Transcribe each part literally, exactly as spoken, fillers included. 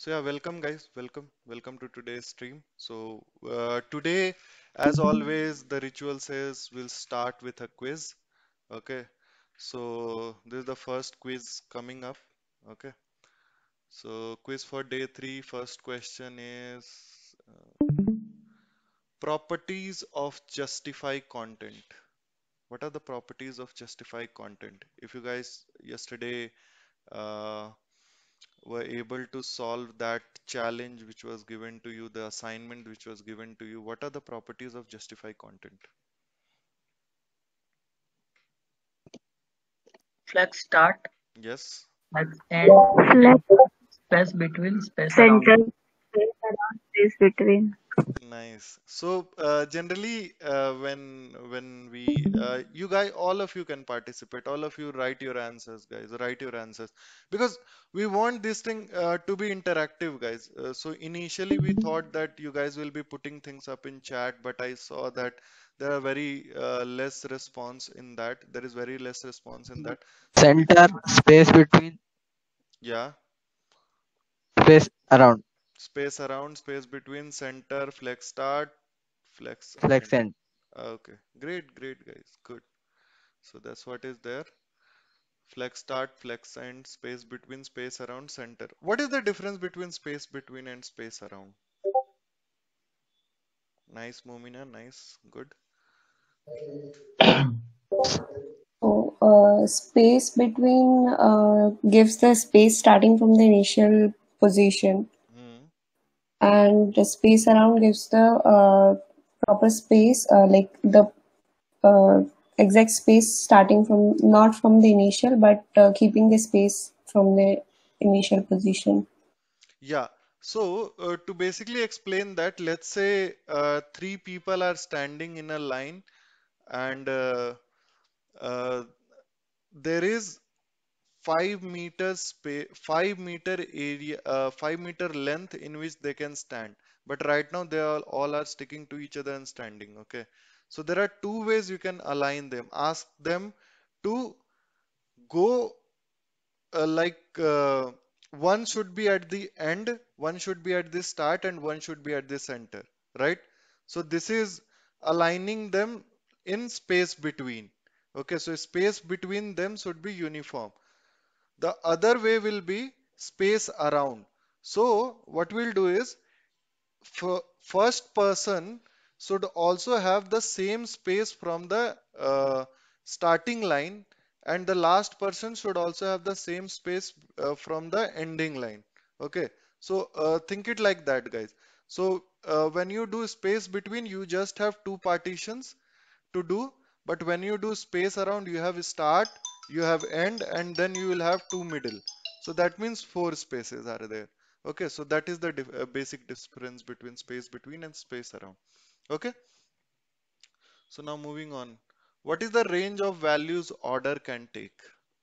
So yeah, welcome guys, welcome, welcome to today's stream. So uh, today, as always, the ritual says we'll start with a quiz. Okay, so this is the first quiz coming up. Okay, so quiz for day three. First question is uh, properties of justify content. What are the properties of justify content? If you guys yesterday uh, were able to solve that challenge which was given to you, the assignment which was given to you, what are the properties of justify content? Flex start, Yes, flex end, Select space between, space around. center, space around, space between. nice. So uh, generally, uh, when when we uh, you guys, all of you can participate. All of you write your answers, guys. Write your answers because we want this thing uh, to be interactive, guys. Uh, so initially we thought that you guys will be putting things up in chat, but I saw that there are very uh, less response in that. There is very less response in that. So we, Center, space between, yeah, space around, space around, space between, center, flex start, flex flex end. end. Okay, great, great, guys. Good. So that's what is there. Flex start, flex end, space between, space around, center. What is the difference between space between and space around? Nice, Momina. Nice. Good. So, uh, space between uh, gives the space starting from the initial position, Hmm. and the space around gives the uh, proper space, uh, like the uh, exact space starting from not from the initial, but uh, keeping the space from the initial position. Yeah. So uh, to basically explain that, let's say uh, three people are standing in a line and uh, uh, there is five meters space, five meter area, uh, five meter length in which they can stand. But right now they all, all are sticking to each other and standing. Okay. So there are two ways you can align them. Ask them to go uh, like uh, one should be at the end, one should be at the start, and one should be at the center, right? So this is aligning them in space between. Okay, so space between them should be uniform. The other way will be space around. So what we'll do is f- first person should also have the same space from the uh, starting line, and the last person should also have the same space uh, from the ending line. Okay, so uh, think it like that, guys. So uh, when you do space between, you just have two partitions to do, but when you do space around, you have start, you have end, and then you will have two middle. So that means four spaces are there. Okay, so that is the dif- uh, basic difference between space between and space around. Okay, so now moving on. What is the range of values order can take?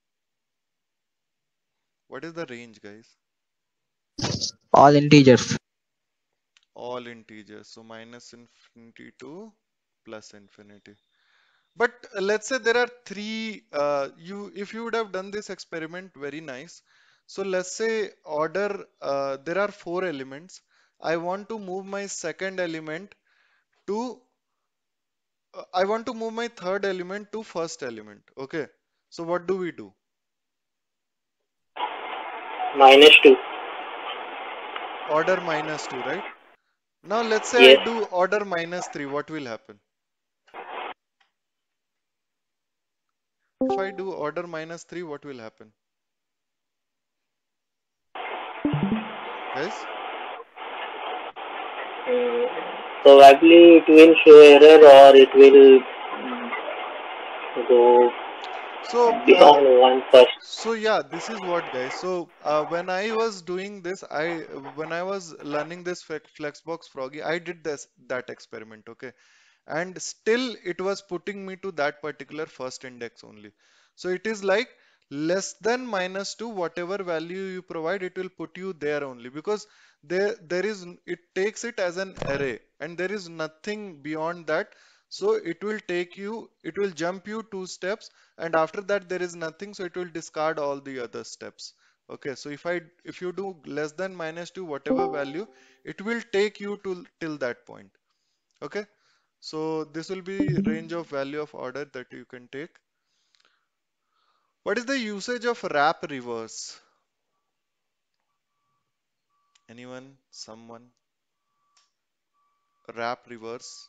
What is the range, guys? All integers. All integers. So minus infinity to plus infinity. But uh, let's say there are three, uh, you if you would have done this experiment, very nice. So let's say order, uh, there are four elements. I want to move my second element to, uh, I want to move my third element to first element. Okay. So what do we do? Minus two. Order minus two, right? Now let's say I Yes. do order minus three, what will happen? If I do order minus three, what will happen? Guys? Mm, Probably it will show error or it will go So, uh, beyond one first. So yeah, this is what, guys. So uh, when I was doing this, I when I was learning this flex- Flexbox Froggy, I did this that experiment, okay, and still it was putting me to that particular first index only. So it is like less than minus two, whatever value you provide, it will put you there only because there there is it takes it as an array and there is nothing beyond that. So it will take you, it will jump you two steps, and after that there is nothing, so it will discard all the other steps. Okay, so if I if you do less than minus two, whatever value, it will take you to till that point. Okay, so this will be range of value of order that you can take. What is the usage of wrap reverse? Anyone? Someone? Wrap reverse?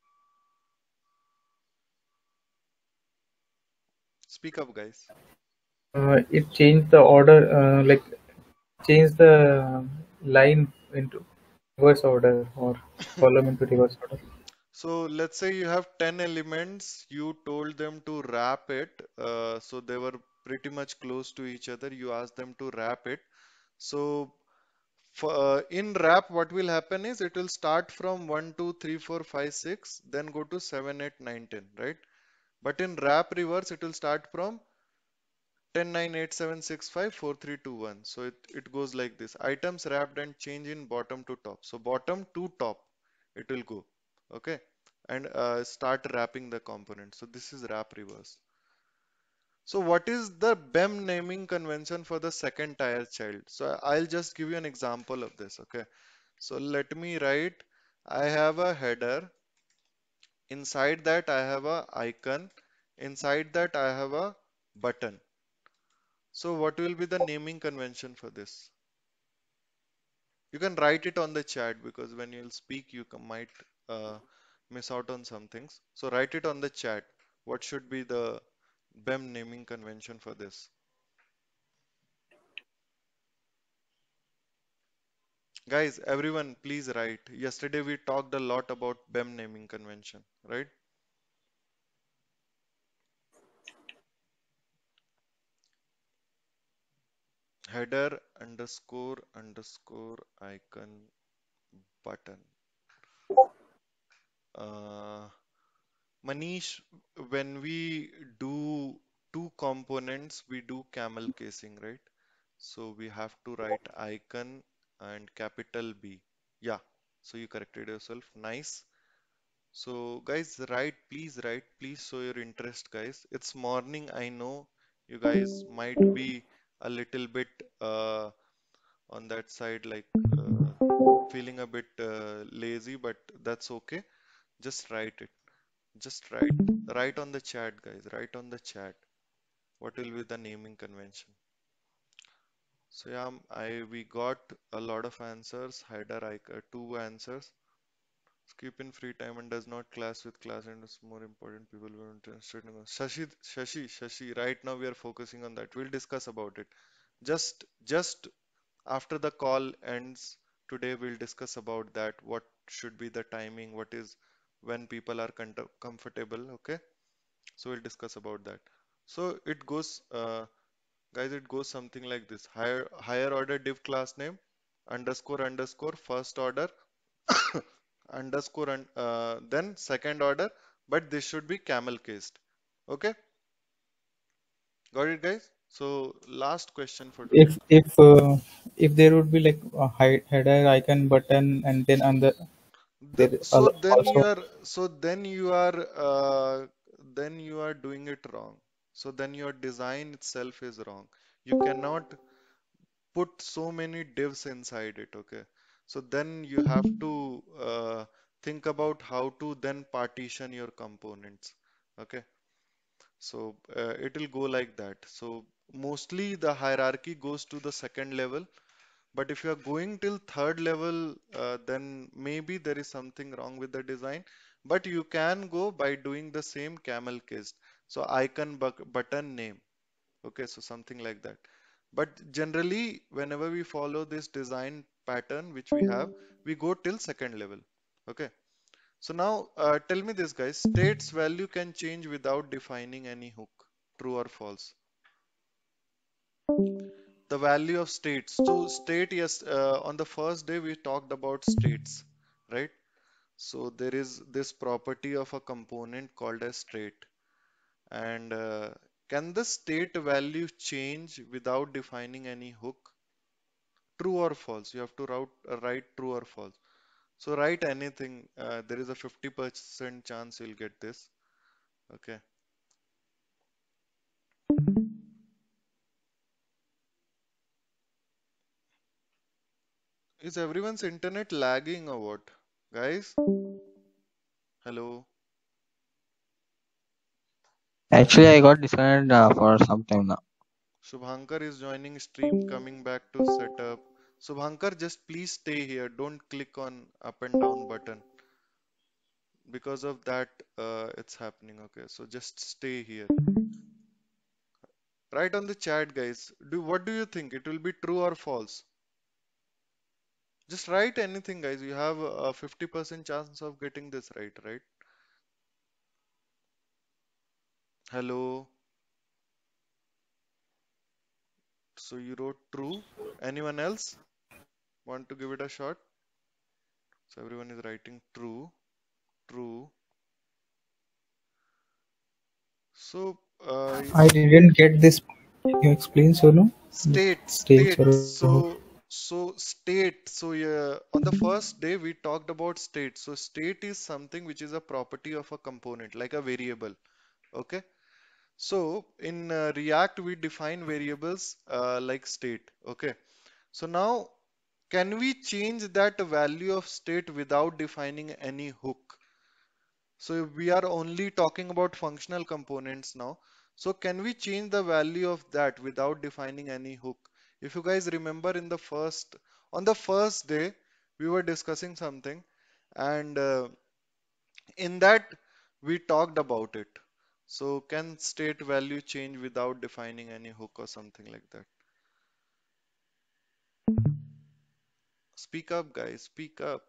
Speak up, guys. Uh, it changed the order, uh, like change the line into reverse order or column into reverse order. So let's say you have ten elements, you told them to wrap it, uh, so they were pretty much close to each other. You asked them to wrap it. So for, uh, in wrap, what will happen is it will start from one, two, three, four, five, six, then go to seven, eight, nine, ten, right? But in wrap reverse, it will start from ten, nine, eight, seven, six, five, four, three, two, one. So it, it goes like this. Items wrapped and change in bottom to top. So bottom to top, it will go. Okay. And uh, start wrapping the component. So this is wrap reverse. So what is the B E M naming convention for the second tier child? So I'll just give you an example of this. Okay. So let me write, I have a header. Inside that I have a icon. Inside that I have a button. So what will be the naming convention for this? You can write it on the chat because when you'll speak, you can, might uh, miss out on some things. So write it on the chat. What should be the B E M naming convention for this? Guys, everyone, please write. Yesterday we talked a lot about B E M naming convention, right? Header underscore underscore icon button. Uh, Manish, when we do two components, we do camel casing, right? So we have to write icon and capital B. Yeah, so you corrected yourself. Nice. So guys, write, please write, please show your interest, guys. It's morning, I know you guys might be a little bit uh, on that side, like uh, feeling a bit uh, lazy, but that's okay. Just write it. Just write. Write on the chat, guys. Write on the chat. What will be the naming convention? So yeah, um, I we got a lot of answers. Header, I uh, two answers. Skip in free time and does not clash with class and is more important. People were interested in. Shashi, Shashi, Shashi. Right now we are focusing on that. We'll discuss about it. Just, just after the call ends today, we'll discuss about that. What should be the timing? What is when people are comfortable? Okay. So we'll discuss about that. So it goes, uh, guys, it goes something like this. Higher higher order div class name underscore underscore first order underscore and uh, then second order, but this should be camel cased. Okay, got it, guys? So last question for today. If if uh, if there would be like a hi- header icon button and then under The, there so al- then you also are so then you are uh, then you are doing it wrong. So then your design itself is wrong. You cannot put so many divs inside it. Okay, so then you have to uh, think about how to then partition your components. Okay, so uh, it will go like that. So mostly the hierarchy goes to the second level, but if you are going till third level, uh, then maybe there is something wrong with the design. But you can go by doing the same camel case. So icon bu- button name. Okay, so something like that. But generally, whenever we follow this design pattern which we have, we go till second level. Okay. So now uh, tell me this, guys. State's value can change without defining any hook. True or false? The value of states. So state, yes, uh, on the first day we talked about states, right? So there is this property of a component called as state. And uh, can the state value change without defining any hook? True or false? You have to route, uh, write true or false. So write anything. Uh, there is a fifty percent chance you'll get this. Okay. Is everyone's internet lagging or what? Guys? Hello? Actually, I got disconnected uh, for some time now. Subhankar is joining stream, coming back to setup. Subhankar, just please stay here. Don't click on up and down button. Because of that, uh, it's happening. Okay, so just stay here. Write on the chat, guys. Do what do you think? It will be true or false? Just write anything, guys. You have a fifty percent chance of getting this right, right? Hello. So you wrote true. Anyone else want to give it a shot? So everyone is writing true, true. So uh, I didn't get this. Can you explain, Sonu? state, States state. or So so state. So yeah, on the first day we talked about state. So state is something which is a property of a component, like a variable. Okay. So in uh, React we define variables uh, like state. Okay. So now can we change that value of state without defining any hook? So we are only talking about functional components now. So can we change the value of that without defining any hook? If you guys remember in the first, on the first day, we were discussing something and uh, in that we talked about it. So can state value change without defining any hook or something like that? Speak up, guys, speak up.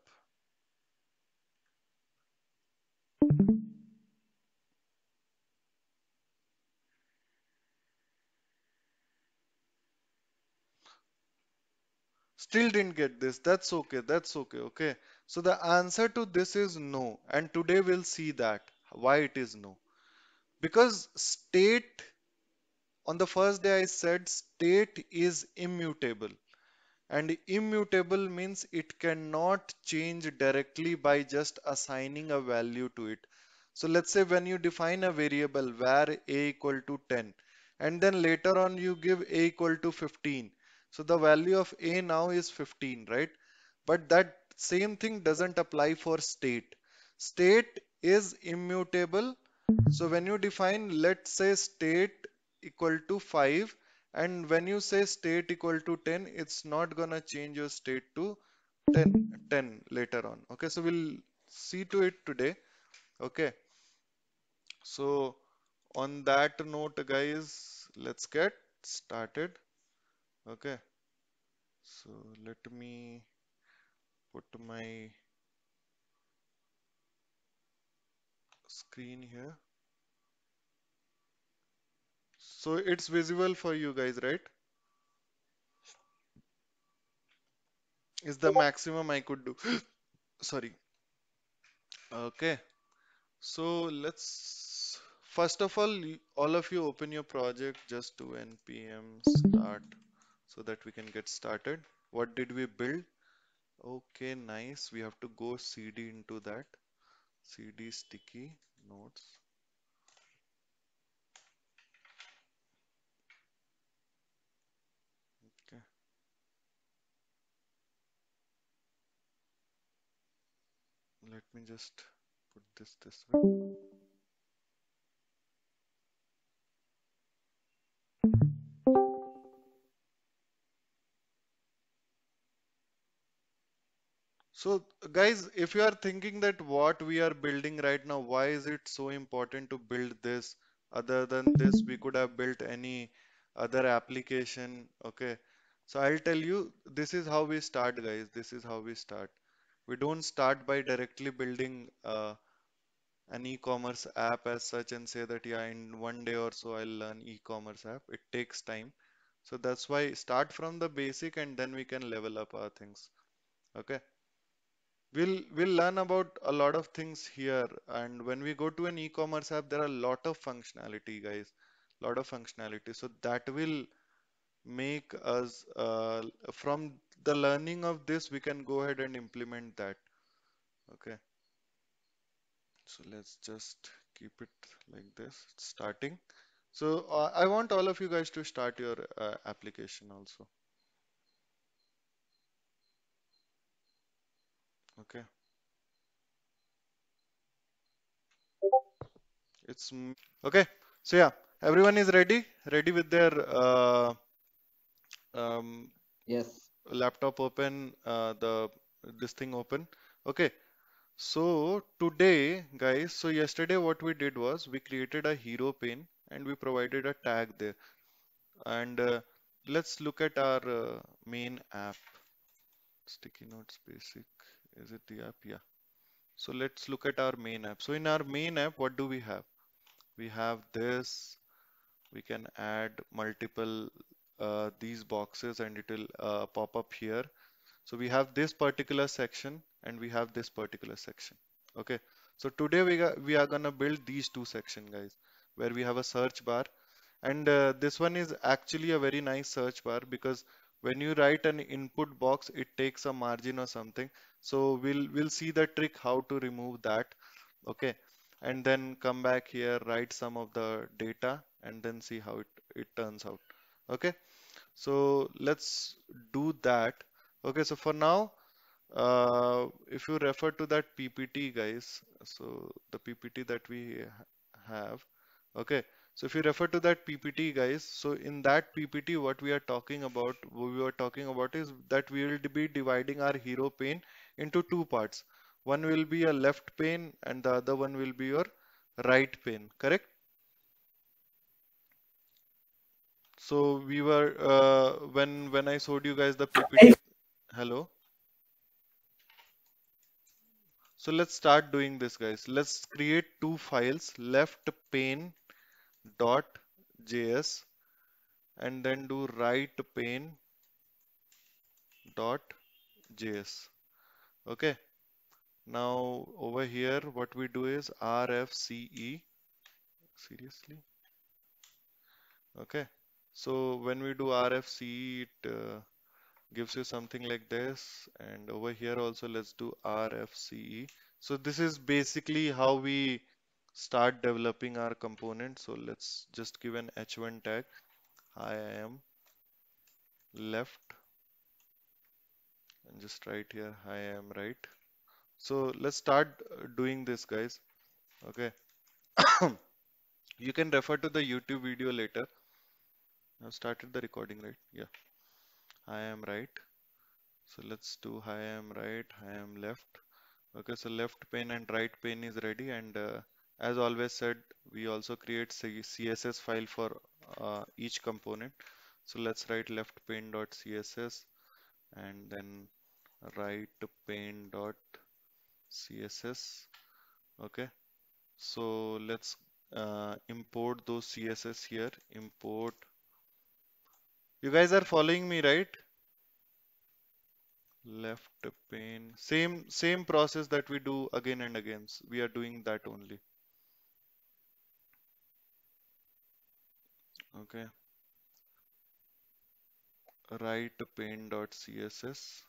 Still didn't get this. That's okay. That's okay. Okay. So the answer to this is no. And today we'll see that why it is no. Because state, on the first day I said state is immutable. And immutable means it cannot change directly by just assigning a value to it. So let's say when you define a variable var a equal to ten and then later on you give a equal to fifteen. So the value of a now is fifteen, right? But that same thing doesn't apply for state. State is immutable. So when you define, let's say state equal to five, and when you say state equal to ten, it's not gonna change your state to ten, ten later on. Okay, so we'll see to it today. Okay, so on that note, guys, let's get started. Okay, so let me put my screen here. So it's visible for you guys, right? Is the maximum I could do. Sorry. Okay. So let's first of all, y- all of you open your project, just do npm start so that we can get started. What did we build? Okay, nice. We have to go cd into that. Cd sticky notes. Okay. Let me just put this this way. So, guys, if you are thinking that what we are building right now, why is it so important to build this? Other than this, we could have built any other application. Okay. So I'll tell you, this is how we start, guys. This is how we start. We don't start by directly building uh, an e-commerce app as such and say that, yeah, in one day or so I'll learn e-commerce app. It takes time. So that's why start from the basic and then we can level up our things. Okay. We'll we'll learn about a lot of things here, and when we go to an e-commerce app, there are a lot of functionality, guys. Lot of functionality. So that will make us uh, from the learning of this, we can go ahead and implement that. Okay. So let's just keep it like this, starting. So uh, I want all of you guys to start your uh, application also. Okay, it's m- okay. So yeah, everyone is ready, ready with their uh, um, Yes. laptop open, uh, the this thing open. Okay, so today, guys, so yesterday what we did was we created a hero pane and we provided a tag there. And uh, let's look at our uh, main app. Sticky Notes Basic. Is it the app? Yeah. So let's look at our main app. So in our main app, what do we have? We have this. We can add multiple uh, these boxes and it will uh, pop up here. So we have this particular section and we have this particular section. Okay. So today we got, we are gonna build these two section, guys, where we have a search bar. And uh, this one is actually a very nice search bar because when you write an input box, it takes a margin or something. So we'll we'll see the trick how to remove that. Okay. And then come back here, write some of the data and then see how it, it turns out. Okay. So let's do that. Okay. So for now, uh, if you refer to that P P T, guys, so the P P T that we ha- have, okay. So if you refer to that P P T, guys, so in that P P T, what we are talking about, what we were talking about is that we will be dividing our hero pane into two parts. One will be a left pane and the other one will be your right pane, correct? So we were, uh, when, when I showed you guys the P P T, hello? So let's start doing this, guys. Let's create two files, left pane dot js and then do right pane dot js. Okay. Now over here, what we do is rfce. Seriously? Okay. So when we do rfce, it uh, gives you something like this. And over here also, let's do rfce. So this is basically how we start developing our component. So let's just give an h one tag. Hi, I am left and just write here, hi, I am right. So let's start uh, doing this, guys. Okay. You can refer to the YouTube video later. I've started the recording, right? Yeah. I am right. So let's do I am right, I am left. Okay, so left pane and right pane is ready. And uh, as always said, we also create C S S file for uh, each component. So let's write left pane dot C S S and then right pane dot C S S. Okay, so let's uh, import those C S S here. Import. You guys are following me, right? Left pane. Same same process that we do again and again. We are doing that only. Okay. Right pane dot C S S.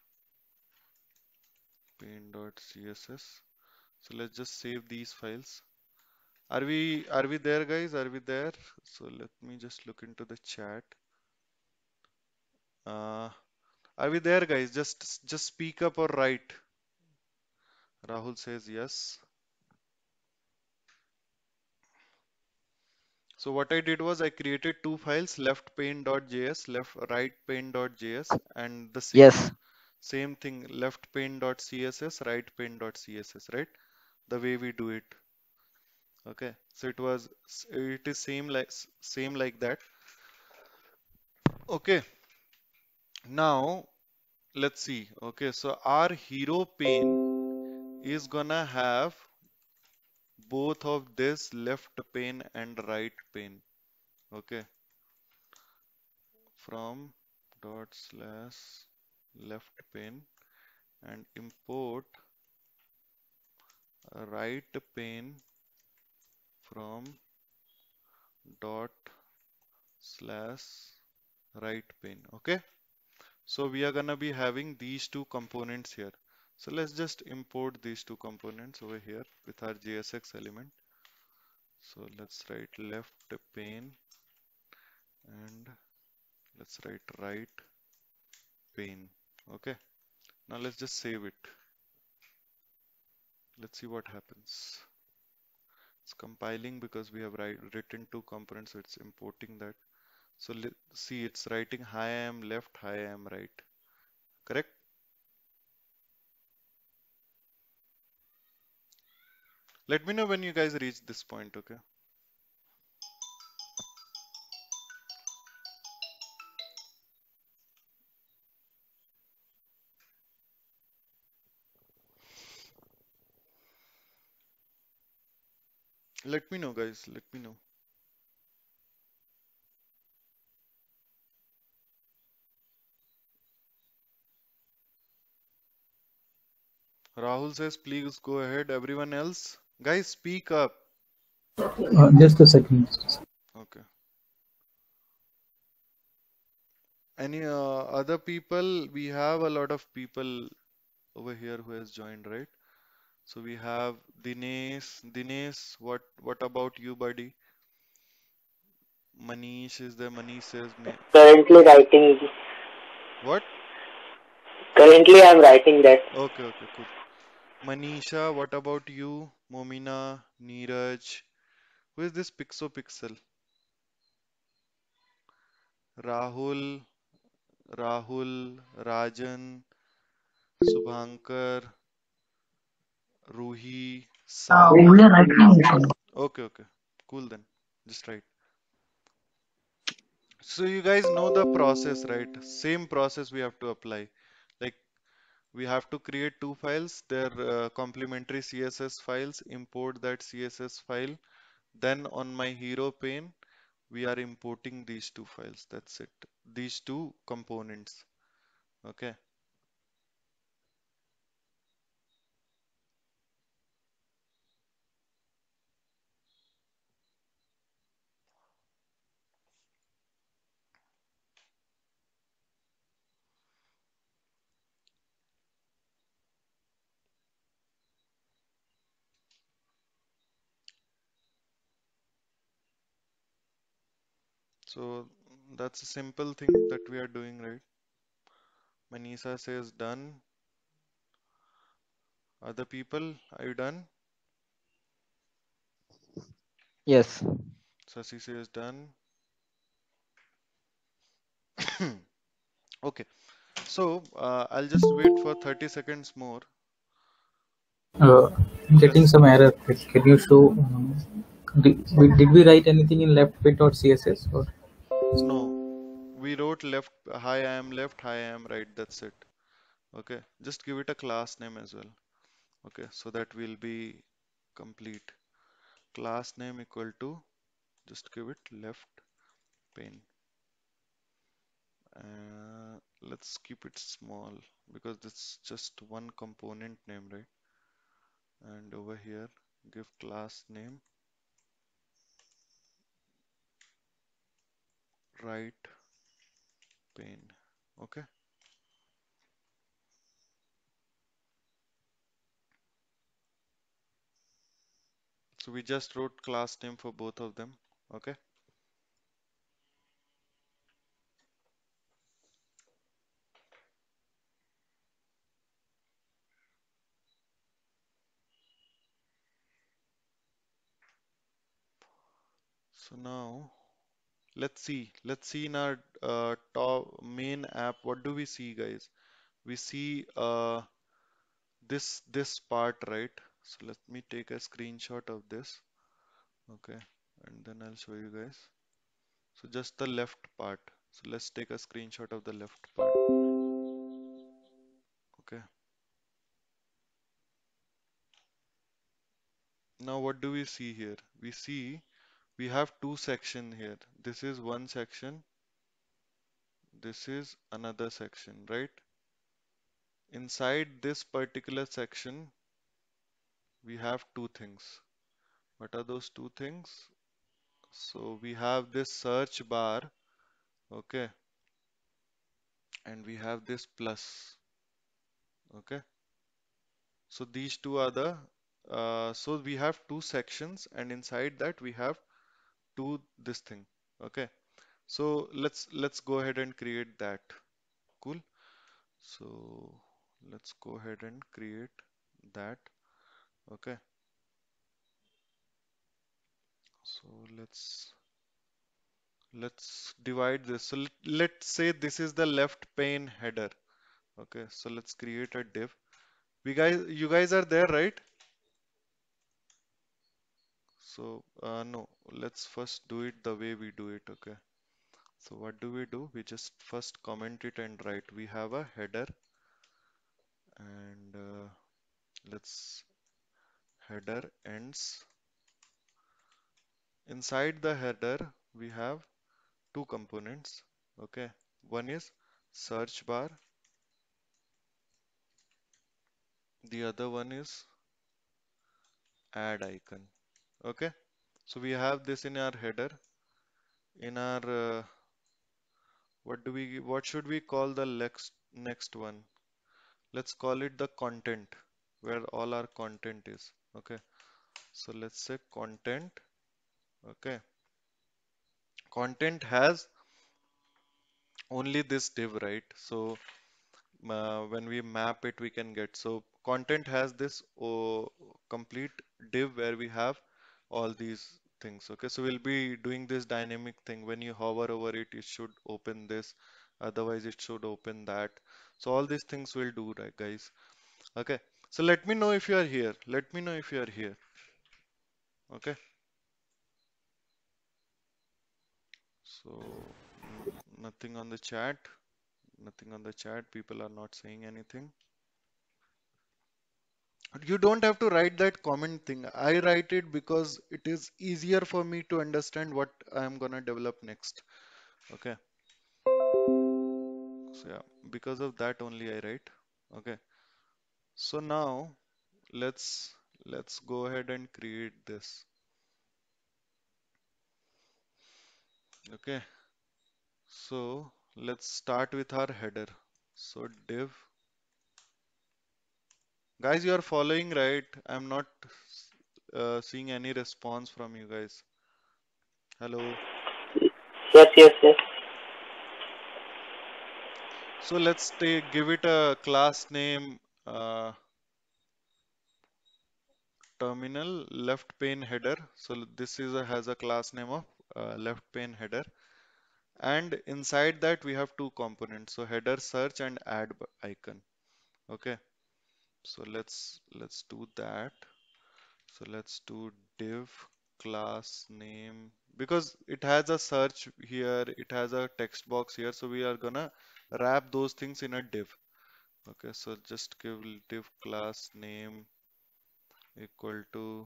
Pane dot C S S. So let's just save these files. Are we are we there, guys? Are we there? So let me just look into the chat. Uh, are we there, guys? Just just speak up or write. Rahul says yes. So what I did was I created two files, left pane dot J S, left right pane dot J S, and the same Yes. same thing, left pane dot C S S, right pane dot C S S, right? The way we do it. Okay. So it was it is same like same like that. Okay. Now let's see. Okay, so our hero pane is gonna have both of this left pane and right pane. Okay, from dot slash left pane and import right pane from dot slash right pane. Okay, so we are gonna be having these two components here. So let's just import these two components over here with our J S X element. So let's write left pane and let's write right pane. Okay, now let's just save it. Let's see what happens. It's compiling because we have write, written two components, so it's importing that. So let see, it's writing hi I am left, hi I am right. Correct? Let me know when you guys reach this point, okay? Let me know, guys. Let me know. Rahul says, please go ahead. Everyone else, guys, speak up. Uh, just a second. Okay. Any uh, other people? We have a lot of people over here who has joined, right? So we have Dinesh. Dinesh, what what about you, buddy? Manish is there. Manish says me. Currently writing. What? Currently, I'm writing that. Okay, okay, cool. Manisha, what about you? Momina, Neeraj. Who is this Pixo Pixel? Rahul, Rahul, Rajan, Subhankar, Ruhi, Uh, Sai. we are writing. Okay, okay, cool then. Just write. So you guys know the process, right? Same process we have to apply. Like we have to create two files. They're uh, complementary C S S files. Import that C S S file. Then on my hero pane, we are importing these two files. That's it. These two components. Okay. So that's a simple thing that we are doing, right? Manisa says done. Other people, are you done? Yes. Sasi says done. Okay. So uh, I'll just wait for thirty seconds more. Uh, getting Just some error. Like, can you show? Um, did, we, did we write anything in leftbit.css or? no. We wrote left, hi I am left, hi I am right. That's it. Okay. Just give it a class name as well. Okay. So that will be complete. Class name equal to, just give it left pane. Uh, let's keep it small because it's just one component name, right? And over here, give class name right pane. Okay. So we just wrote class name for both of them. Okay. So now let's see. Let's see in our uh, top main app. What do we see, guys? We see uh, this this part, right? So let me take a screenshot of this. Okay, and then I'll show you guys. So just the left part. So let's take a screenshot of the left part. Okay. Now what do we see here? We see we have two sections here. This is one section. This is another section, right? Inside this particular section, we have two things. What are those two things? So we have this search bar, okay, and we have this plus, okay. So these two are the, uh, so we have two sections, and inside that we have two this thing, okay. So let's let's go ahead and create that. Cool. So let's go ahead and create that. Okay, so let's let's divide this. So let, let's say this is the left pane header. Okay, so let's create a div. We guys, you guys are there, right? So uh, no, let's first do it the way we do it. Okay. So what do we do? We just first comment it and write. We have a header, and uh, let's header ends. Inside the header, we have two components. Okay. One is search bar. The other one is add icon. Okay. So we have this in our header. In our uh, what do we what should we call the next next one? Let's call it the content, where all our content is. Okay. So let's say content. Okay. Content has only this div, right? So uh, when we map it, we can get. So content has this oh, complete div where we have all these things. Okay. So we'll be doing this dynamic thing. When you hover over it, it should open this. Otherwise, it should open that. So all these things will do, right, guys? Okay. So let me know if you are here. Let me know if you are here. Okay. So n- nothing on the chat. Nothing on the chat. People are not saying anything. You don't have to write that comment thing. I write it because it is easier for me to understand what I am gonna develop next. Okay. So yeah, because of that only I write. Okay. So now let's let's go ahead and create this. Okay. So let's start with our header. So div. Guys, you are following, right? I'm not uh, seeing any response from you guys. Hello. Yes, yes, yes. So let's take give it a class name, uh, terminal left pane header. So this is a, has a class name of uh, left pane header, and inside that we have two components. So header search and add b- icon. Okay. So let's let's do that. So let's do div class name, because it has a search here, it has a text box here. So we are gonna wrap those things in a div. Okay, so just give div class name equal to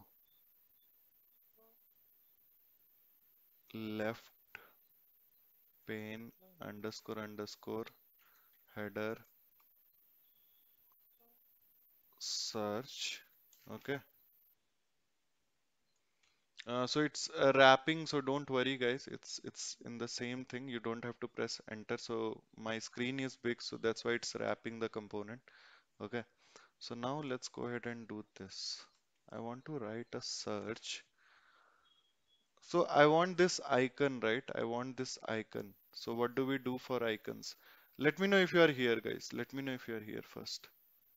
left pane underscore underscore header search. Okay. Uh, so it's uh, wrapping, so don't worry guys, it's it's in the same thing. You don't have to press enter. So my screen is big, so that's why it's wrapping the component. Okay. So now let's go ahead and do this. I want to write a search. So I want this icon, right? I want this icon. So what do we do for icons? Let me know if you are here, guys. Let me know if you are here first.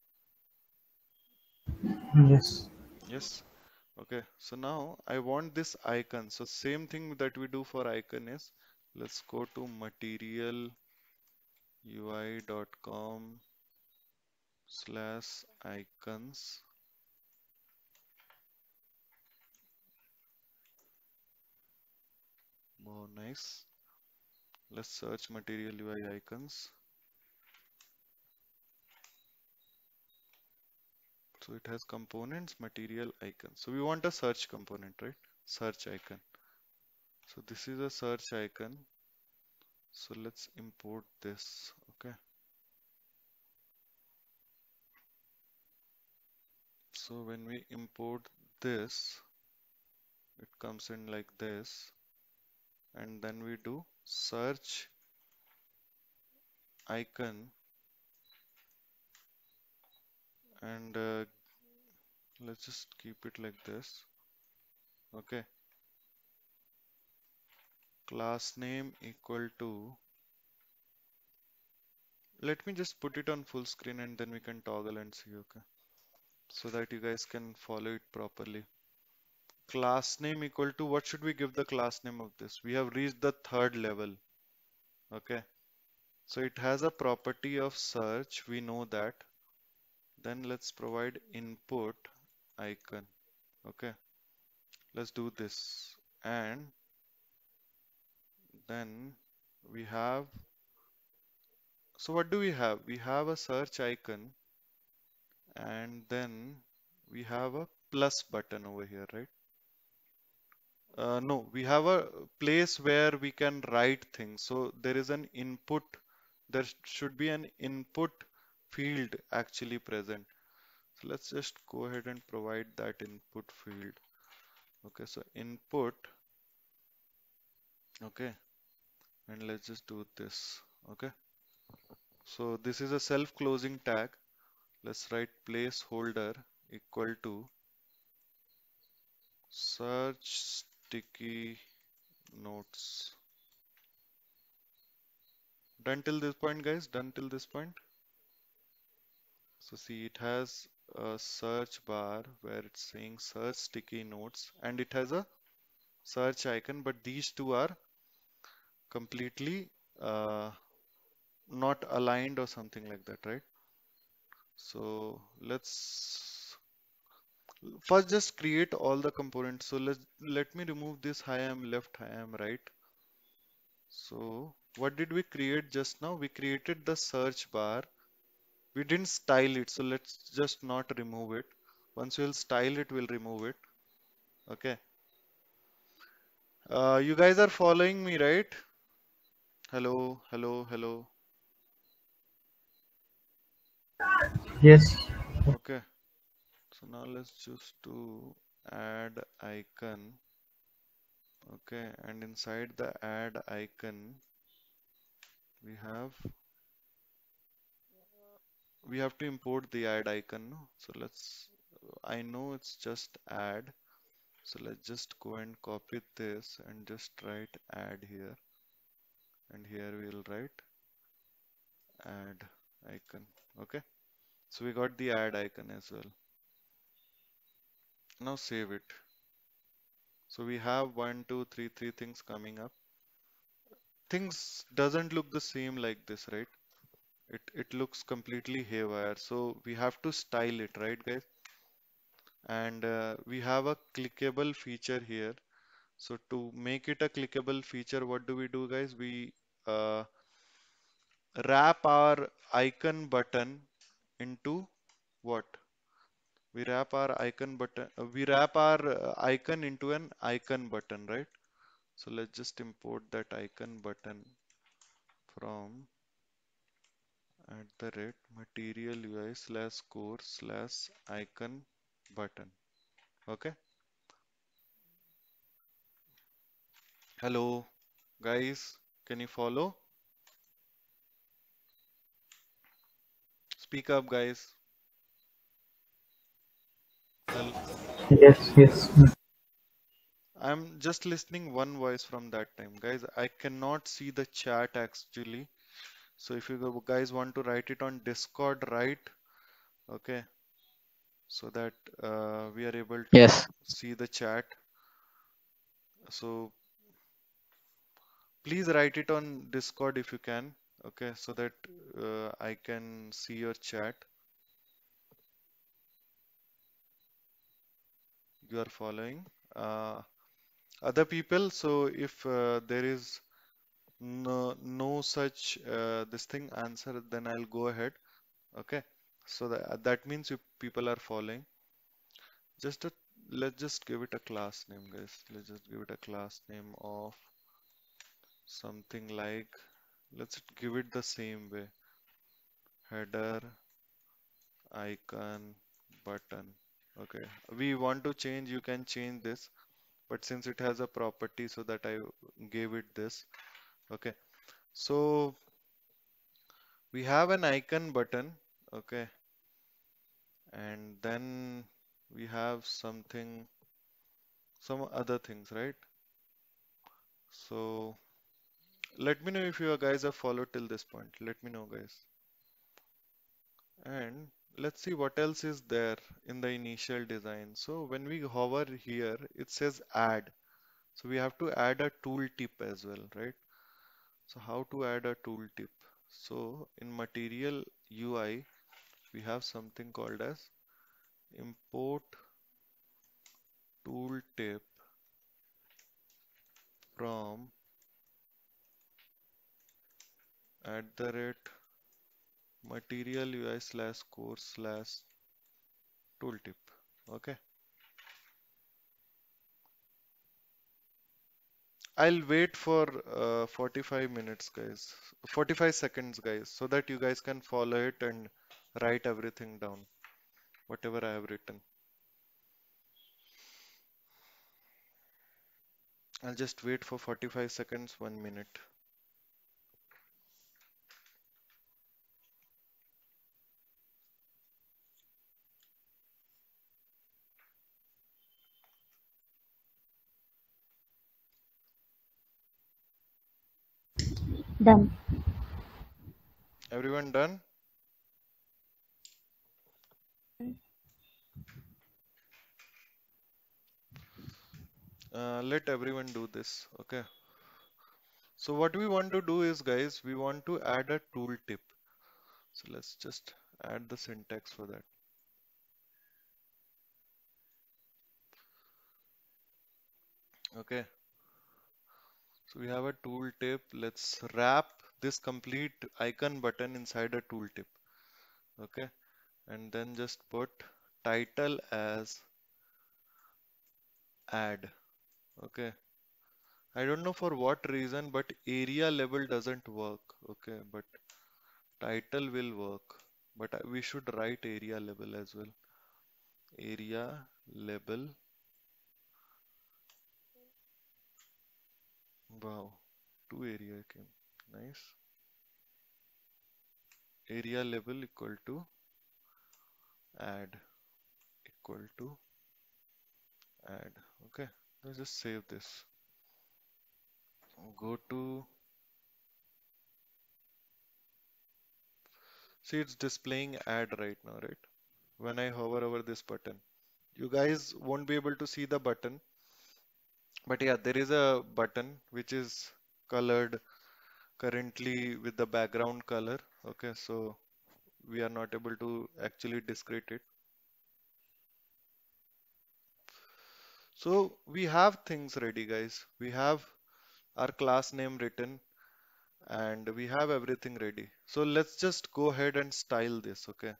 Yes. Yes. Okay. So now I want this icon. So same thing that we do for icon is, let's go to material U I dot com slash icons. Oh, nice. Let's search material U I icons. So it has components, material, icon. So we want a search component, right? Search icon. So this is a search icon. So let's import this. Okay. So when we import this, it comes in like this. And then we do search icon. And uh, let's just keep it like this. Okay. Class name equal to, let me just put it on full screen and then we can toggle and see. Okay. so that you guys can follow it properly. Class name equal to, what should we give the class name of this? We have reached the third level. Okay. So it has a property of search. We know that. Then let's provide input icon. Okay. Let's do this. And then we have, so what do we have? We have a search icon, and then we have a plus button over here, right? Uh, no, we have a place where we can write things. So there is an input, there should be an input field actually present. So let's just go ahead and provide that input field. Okay, so input, okay, and let's just do this. Okay, so this is a self-closing tag. Let's write placeholder equal to search sticky notes. Done till this point, guys? Done till this point? So see, it has a search bar where it's saying search sticky notes, and it has a search icon, but these two are completely uh, not aligned or something like that, right? So let's first just create all the components. So let's let me remove this hi am left, hi am right. So what did we create just now? We created the search bar. We didn't style it, so let's just not remove it. Once we'll style it, we'll remove it. Okay. Uh, you guys are following me, right? Hello, hello, hello. Yes. Okay. So now let's just do add icon. Okay, and inside the add icon, we have we have to import the add icon. No? So let's, I know it's just add. So let's just go and copy this and just write add here. And here we'll write add icon. Okay. So we got the add icon as well. Now save it. So we have one, two, three, three things coming up. Things doesn't look the same like this, right? It, it looks completely haywire. So we have to style it, right, guys? And uh, we have a clickable feature here. So to make it a clickable feature, what do we do, guys? We uh, wrap our icon button into what? We wrap our icon button, uh, we wrap our uh, icon into an icon button, right? So let's just import that icon button from at the rate material U I slash core slash icon button. Okay. Hello, guys. Can you follow? Speak up, guys. Hello. Yes, yes. I'm just listening one voice from that time. Guys, I cannot see the chat actually. So if you guys want to write it on Discord, write. Okay. So that uh, we are able to Yes. see the chat. So please write it on Discord if you can. Okay. So that uh, I can see your chat. You are following. Uh, other people, so if uh, there is no no such uh, this thing answer, then I'll go ahead. Okay, so that that means you people are following. Just a, let's just give it a class name, guys. Let's just give it a class name of something like, let's give it the same way, header icon button. Okay, we want to change, you can change this, but since it has a property, so that I gave it this. Okay, so we have an icon button. Okay, and then we have something, some other things, right? So let me know if you guys have followed till this point. Let me know, guys. And let's see what else is there in the initial design. So when we hover here, it says add. So we have to add a tooltip as well, right? So how to add a tooltip? So in material U I, we have something called as import tooltip from at the rate material U I slash course slash tooltip. Okay. I'll wait for uh, forty-five minutes, guys. forty-five seconds, guys, so that you guys can follow it and write everything down, whatever I have written. I'll just wait for forty-five seconds, one minute. Done. Everyone done? Uh, let everyone do this, okay? So what we want to do is, guys, we want to add a tooltip. So let's just add the syntax for that. Okay. So we have a tooltip. Let's wrap this complete icon button inside a tooltip. Okay. And then just put title as add. Okay. I don't know for what reason, but area label doesn't work. Okay. But title will work. But I- we should write area label as well. Area label. Wow. Two area came. Nice. Area label equal to add equal to add. Okay, let's just save this. Go to, see, it's displaying add right now, right? When I hover over this button, you guys won't be able to see the button, but yeah, there is a button which is colored currently with the background color. Okay, so we are not able to actually discrete it. So we have things ready, guys. We have our class name written and we have everything ready. So let's just go ahead and style this. Okay,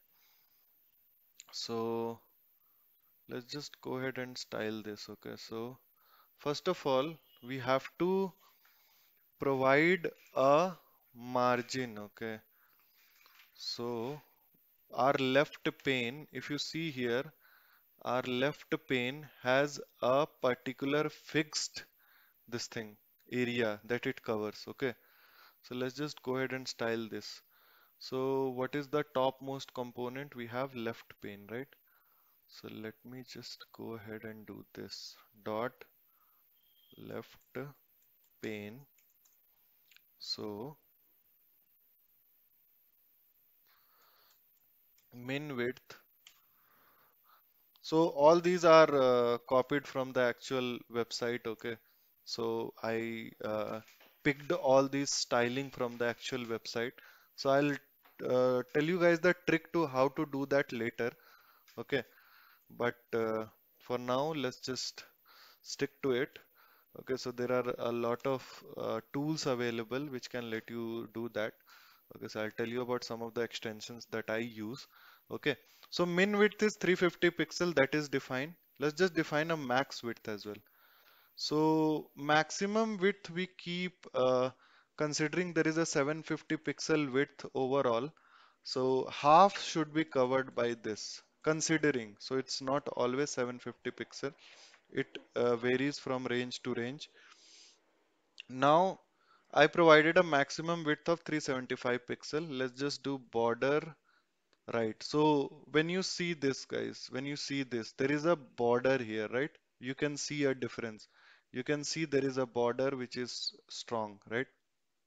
so let's just go ahead and style this. Okay, so first of all, we have to provide a margin. Okay, so our left pane, if you see here, our left pane has a particular fixed this thing area that it covers. Okay, so let's just go ahead and style this. So what is the topmost component? We have left pane, right? So let me just go ahead and do this. Dot left pane. So min width. So all these are uh, copied from the actual website. Okay. So I uh, picked all these styling from the actual website. So I'll uh, tell you guys the trick to how to do that later. Okay. But uh, for now, let's just stick to it. Okay, so there are a lot of uh, tools available which can let you do that. Okay, so I'll tell you about some of the extensions that I use. Okay, so min width is three hundred fifty pixel, that is defined. Let's just define a max width as well. So maximum width we keep uh, considering there is a seven hundred fifty pixel width overall. So half should be covered by this considering. So it's not always seven hundred fifty pixel. It uh, varies from range to range. Now I provided a maximum width of three hundred seventy-five pixel. Let's just do border right. So when you see this, guys, when you see this, there is a border here, right? You can see a difference. You can see there is a border which is strong, right?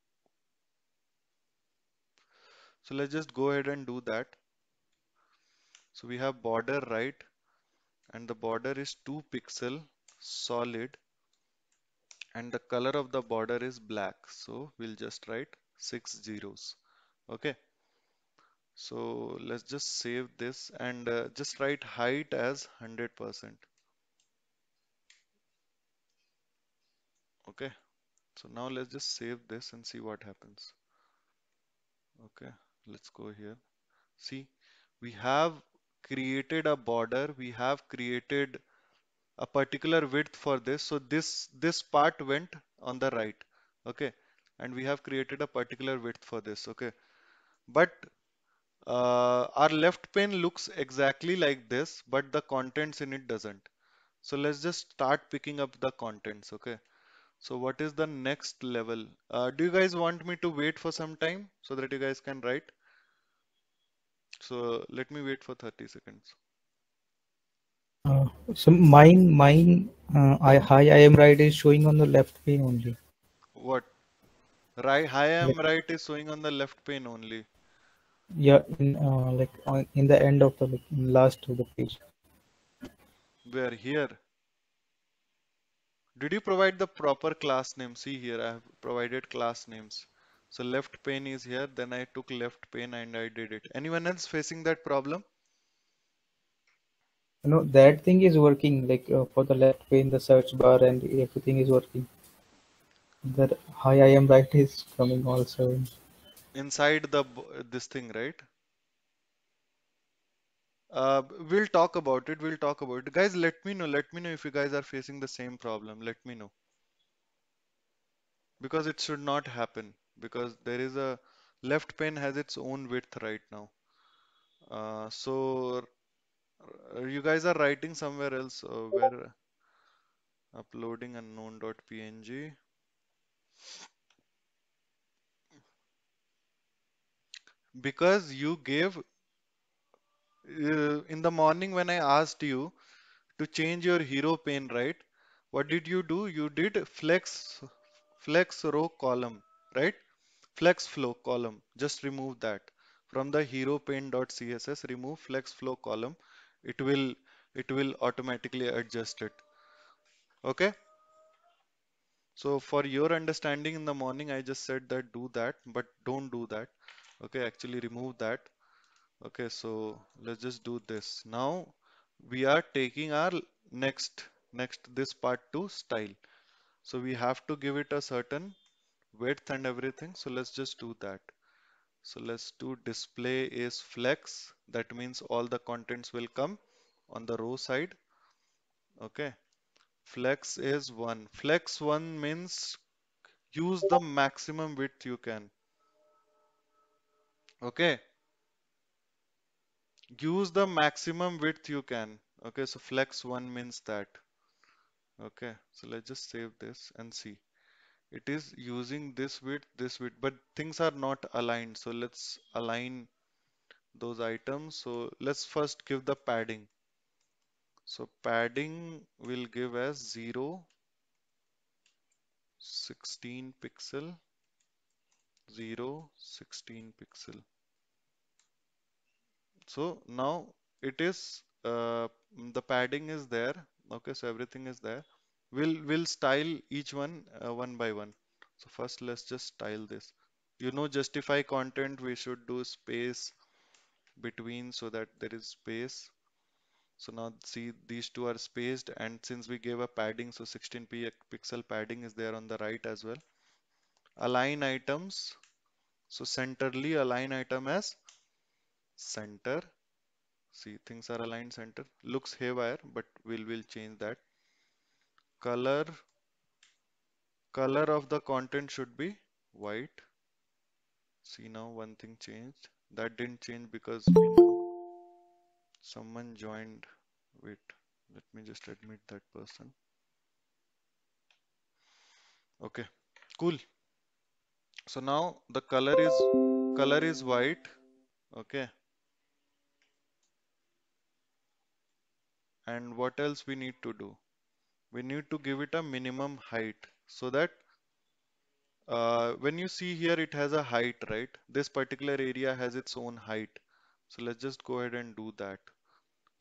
So let's just go ahead and do that. So we have border right, and the border is two pixel solid, and the color of the border is black. So we'll just write six zeros. Okay. So let's just save this and uh, just write height as one hundred percent. Okay. So now let's just save this and see what happens. Okay. Let's go here. See, we have created a border. We have created a particular width for this. So this this part went on the right. Okay. And we have created a particular width for this. Okay. But uh, our left pane looks exactly like this, but the contents in it doesn't. So let's just start picking up the contents. Okay. So what is the next level? Uh, do you guys want me to wait for some time so that you guys can write? So let me wait for thirty seconds. Uh, so mine, mine, uh, I hi, I am right is showing on the left pane only. What? Right, I am Like, right is showing on the left pane only. yeah, in uh, like on, in the end of the like in last of the page. Where? Here. Did you provide the proper class name? See here, I have provided class names. So left pane is here, then I took left pane and I did it. Anyone else facing that problem? No, that thing is working. Like uh, for the left pane, the search bar and everything is working. That hi, I am right is coming also. Inside the b- this thing, right? Uh, we'll talk about it. We'll talk about it. Guys, let me know. Let me know if you guys are facing the same problem. Let me know. Because it should not happen. Because there is a left pane has its own width right now. Uh, so uh, you guys are writing somewhere else. Uh, where uploading unknown.png. Because you gave uh, in the morning when I asked you to change your hero pane, right? What did you do? You did flex flex row column, right? Flex flow column. Just remove that from the hero pane.css. Remove flex flow column. It will it will automatically adjust it. Okay. So for your understanding in the morning, I just said that do that, but don't do that. Okay, actually remove that. Okay, so let's just do this. Now we are taking our next next this part to style. So we have to give it a certain width and everything. So let's just do that. So let's do display is flex. That means all the contents will come on the row side. Okay. Flex is one. Flex one means use the maximum width you can. Okay. Use the maximum width you can. Okay. So flex one means that. Okay. So let's just save this and see. It is using this width, this width, but things are not aligned. So let's align those items. So let's first give the padding. So padding will give as zero, sixteen pixel, zero, sixteen pixel. So now it is uh, the padding is there. Okay, so everything is there. We'll we'll style each one uh, one by one. So first let's just style this. You know, justify content, we should do space between so that there is space. So now see these two are spaced, and since we gave a padding, so sixteen pixel padding is there on the right as well. Align items. So centerly align item as center. See, things are aligned center. Looks haywire, but we'll will change that. Color. Color of the content should be white. See now one thing changed. That didn't change because we know someone joined. Wait, let me just admit that person. Okay, cool. So now the color is color is white. Okay. And what else we need to do? We need to give it a minimum height so that uh, when you see here it has a height, right? This particular area has its own height. So let's just go ahead and do that.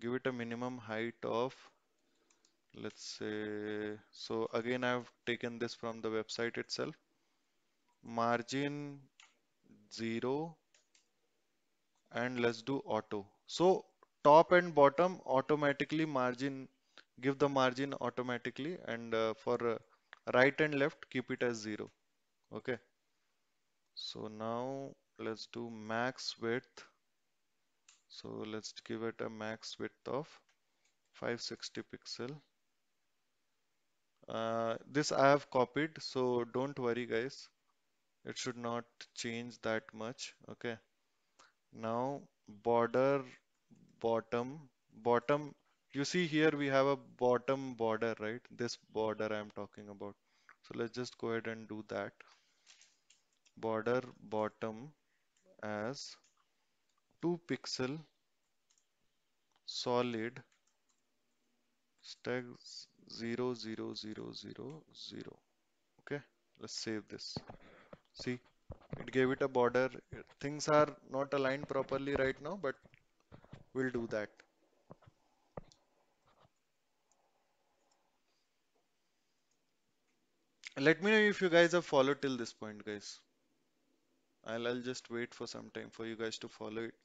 give it a minimum height of, let's say, so again I've taken this from the website itself, margin zero, and let's do auto. So top and bottom automatically margin, give the margin automatically, and uh, for uh, right and left keep it as zero. Okay, so now let's do max width. So let's give it a max width of five sixty pixel. Uh, this I have copied, so don't worry guys, it should not change that much. Okay, now border bottom bottom, you see here we have a bottom border, right? This border I'm talking about. So let's just go ahead and do that. Border bottom as two pixel solid stack zero zero zero zero zero. Okay, let's save this. See, it gave it a border. Things are not aligned properly right now, but we'll do that. Let me know if you guys have followed till this point, guys. I'll, I'll just wait for some time for you guys to follow it.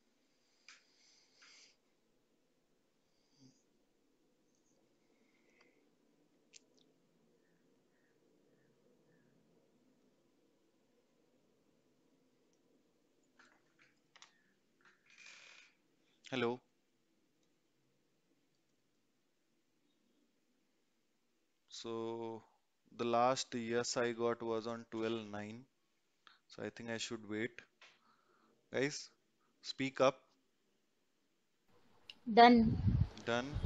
Hello. So the last yes I got was on twelve nine. So I think I should wait. Guys, speak up. Done. Done.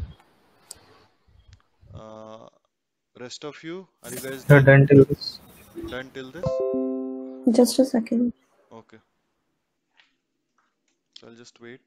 Uh, rest of you, are you guys You're done? done till this. Done till this? Just a second. Okay. So I'll just wait.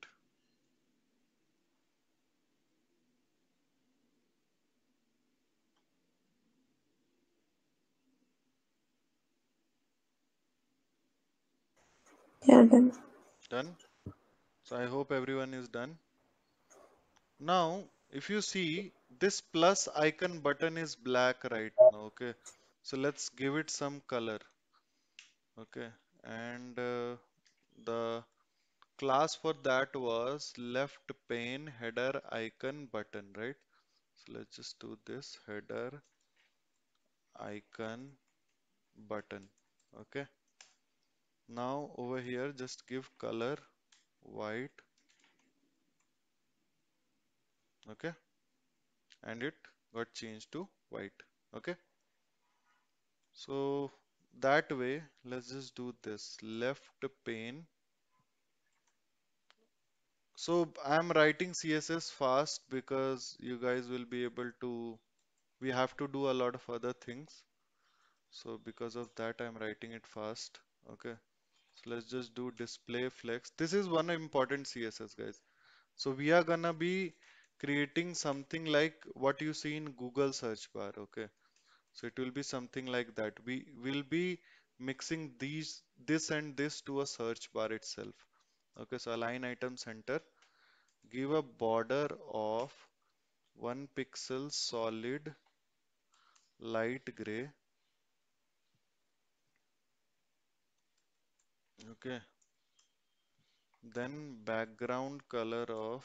Yeah, done. Done. So I hope everyone is done. Now, if you see, this plus icon button is black right now. Okay. So let's give it some color. Okay. And uh, the class for that was left pane header icon button, right? So let's just do this header icon button. Okay. Now over here, just give color white. Okay. And it got changed to white. Okay. So that way, let's just do this left pane. So I'm writing C S S fast because you guys will be able to, we have to do a lot of other things. So because of that, I'm writing it fast. Okay. So let's just do display flex. This is one important C S S, guys. So we are gonna be creating something like what you see in Google search bar. Okay. So it will be something like that. We will be mixing these, this and this to a search bar itself. Okay. So align item center, give a border of one pixel solid light gray. Okay. Then background color of,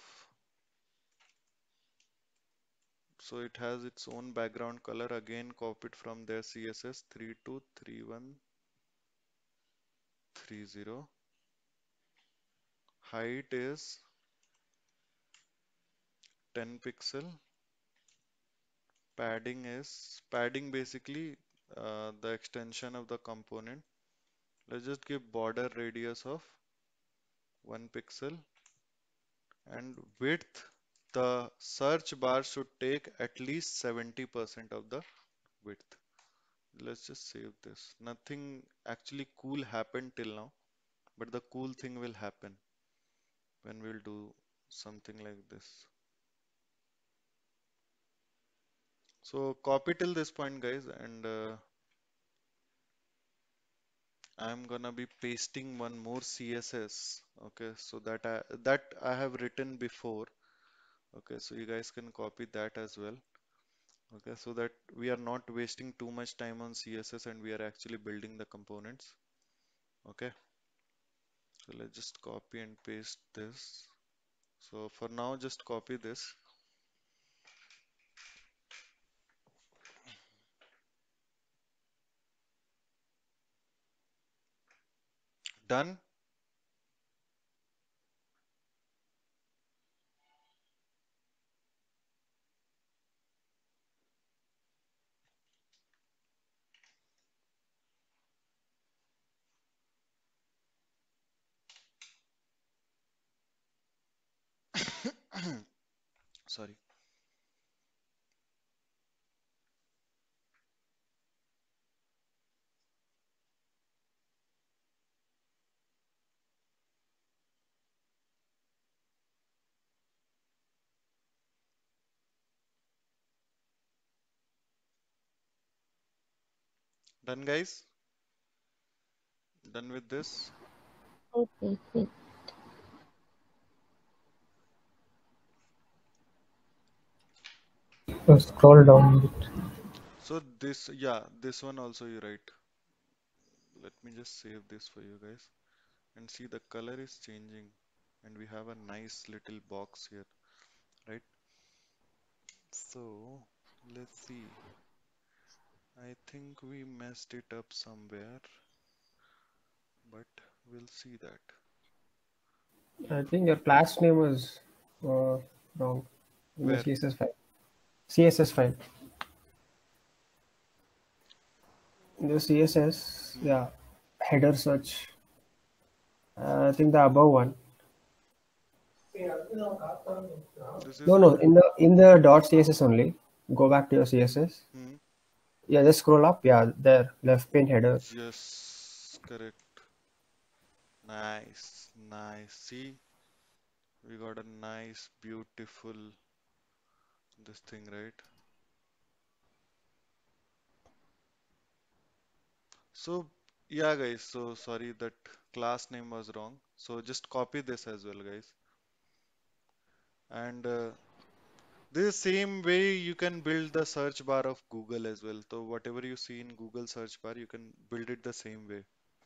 so it has its own background color, again copied from their C S S three two three one three zero. Height is ten pixel. Padding is, padding basically uh, the extension of the component. Let's just give border radius of one pixel, and width, the search bar should take at least seventy percent of the width. Let's just save this. Nothing actually cool happened till now, but the cool thing will happen when we'll do something like this. So copy till this point, guys, and uh, I'm gonna be pasting one more C S S. Okay, so that I that I have written before. Okay, so you guys can copy that as well. Okay, so that we are not wasting too much time on C S S and we are actually building the components. Okay, so let's just copy and paste this. So for now, just copy this. Done. Sorry. Done, guys. Done with this. Okay, okay. So scroll down a bit. So this, yeah, this one also you write. Let me just save this for you guys. And see the color is changing. And we have a nice little box here, right? So let's see. I think we messed it up somewhere, but we'll see that. I think your class name was uh, wrong in the Where? C S S file. C S S file. In the C S S, Hmm. yeah, header search. Uh, I think the above one. This No, is no, in the in the dot C S S only. Go back to your C S S. hmm. Yeah, just scroll up. Yeah, there, left pane header. Yes, correct. Nice, nice. See, we got a nice, beautiful this thing, right? So, yeah, guys. So sorry that class name was wrong. So just copy this as well, guys. And uh, this same way you can build the search bar of Google as well. So whatever you see in Google search bar, you can build it the same way.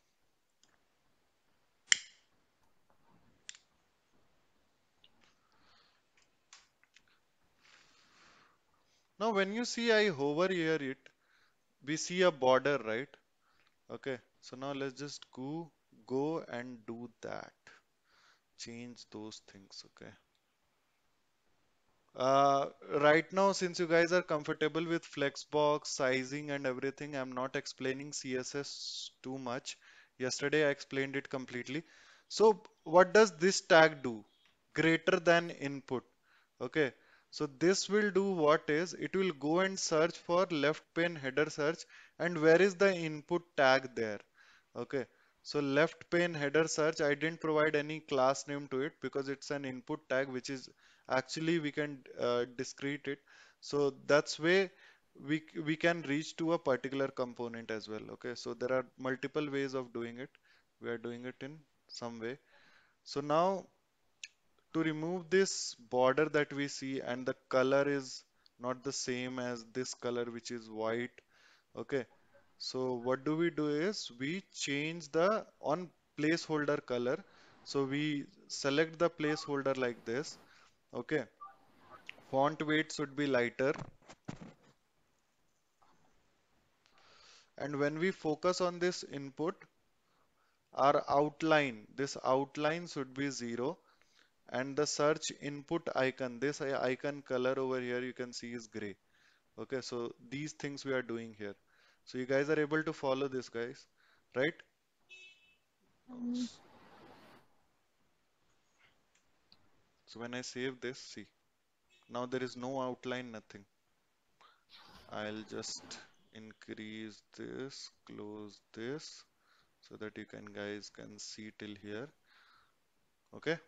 Now, when you see I hover here it, we see a border, right? Okay. So now let's just go, go and do that. Change those things. Okay. Uh, right now, since you guys are comfortable with Flexbox, sizing and everything, I'm not explaining C S S too much. Yesterday I explained it completely. So what does this tag do? Greater than input. Okay. So this will do what is, it will go and search for left pane header search and where is the input tag there? Okay. So left pane header search, I didn't provide any class name to it because it's an input tag which is actually we can uh, discrete it. So that's way we we can reach to a particular component as well. Okay, so there are multiple ways of doing it. We are doing it in some way. So now to remove this border that we see and the color is not the same as this color which is white. Okay, so what do we do is we change the on placeholder color. So we select the placeholder like this. Okay, font weight should be lighter. And when we focus on this input, our outline, this outline should be zero. And the search input icon, this icon color over here you can see is gray. Okay, so these things we are doing here. So you guys are able to follow this, guys, right? Um, So when I save this, see, now there is no outline, nothing. I'll just increase this, close this, so that you can guys can see till here. Okay.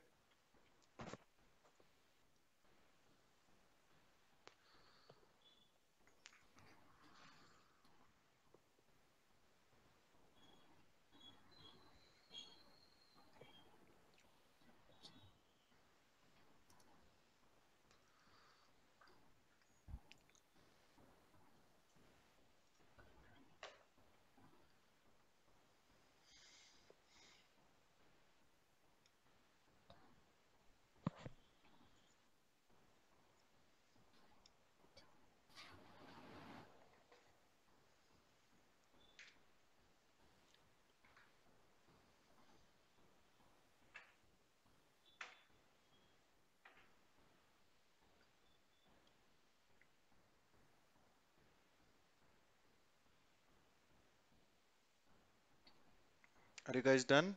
Are you guys done?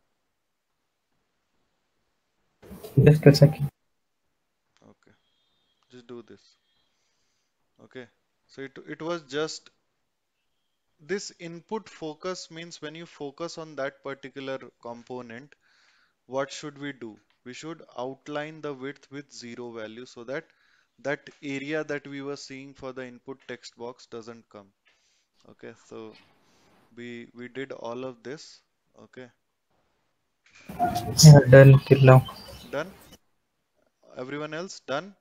Just a second. Okay, just do this. Okay, so it, it was just this input focus means when you focus on that particular component, what should we do? We should outline the width with zero value so that that area that we were seeing for the input text box doesn't come. Okay, so we we did all of this. Okay, Yeah, done till now. done. Everyone else done?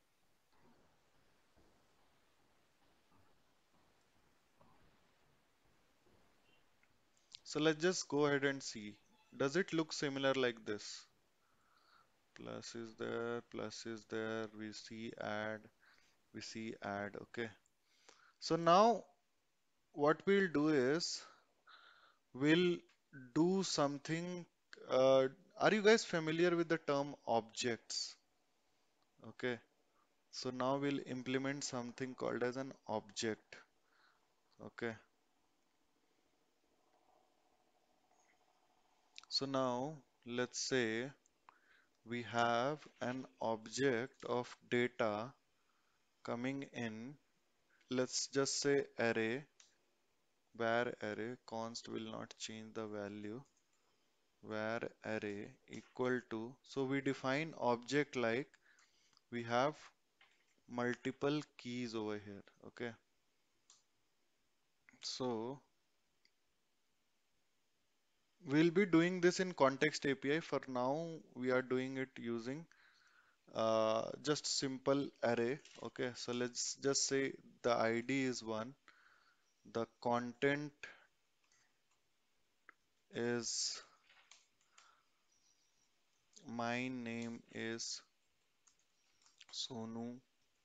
So let's just go ahead and see. Does it look similar like this? Plus is there, plus is there, we see add, we see add. Okay. So now what we'll do is we'll do something. Uh, are you guys familiar with the term objects? Okay. So now we'll implement something called as an object. Okay. So now let's say we have an object of data coming in. Let's just say array, where array const will not change the value, where array equal to, so we define object like we have multiple keys over here. Okay, so we'll be doing this in context A P I. For now we are doing it using uh, just simple array. Okay, so let's just say the I D is one, the content is, my name is Sonu.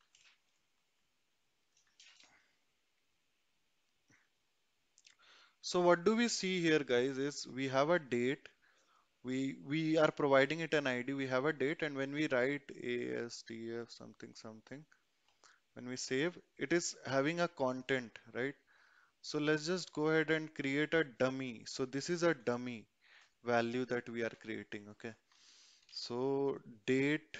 So what do we see here, guys, is we have a date. We we are providing it an I D. We have a date, and when we write A S T F something something, when we save, it is having a content, right? So let's just go ahead and create a dummy. So this is a dummy value that we are creating. Okay. So date,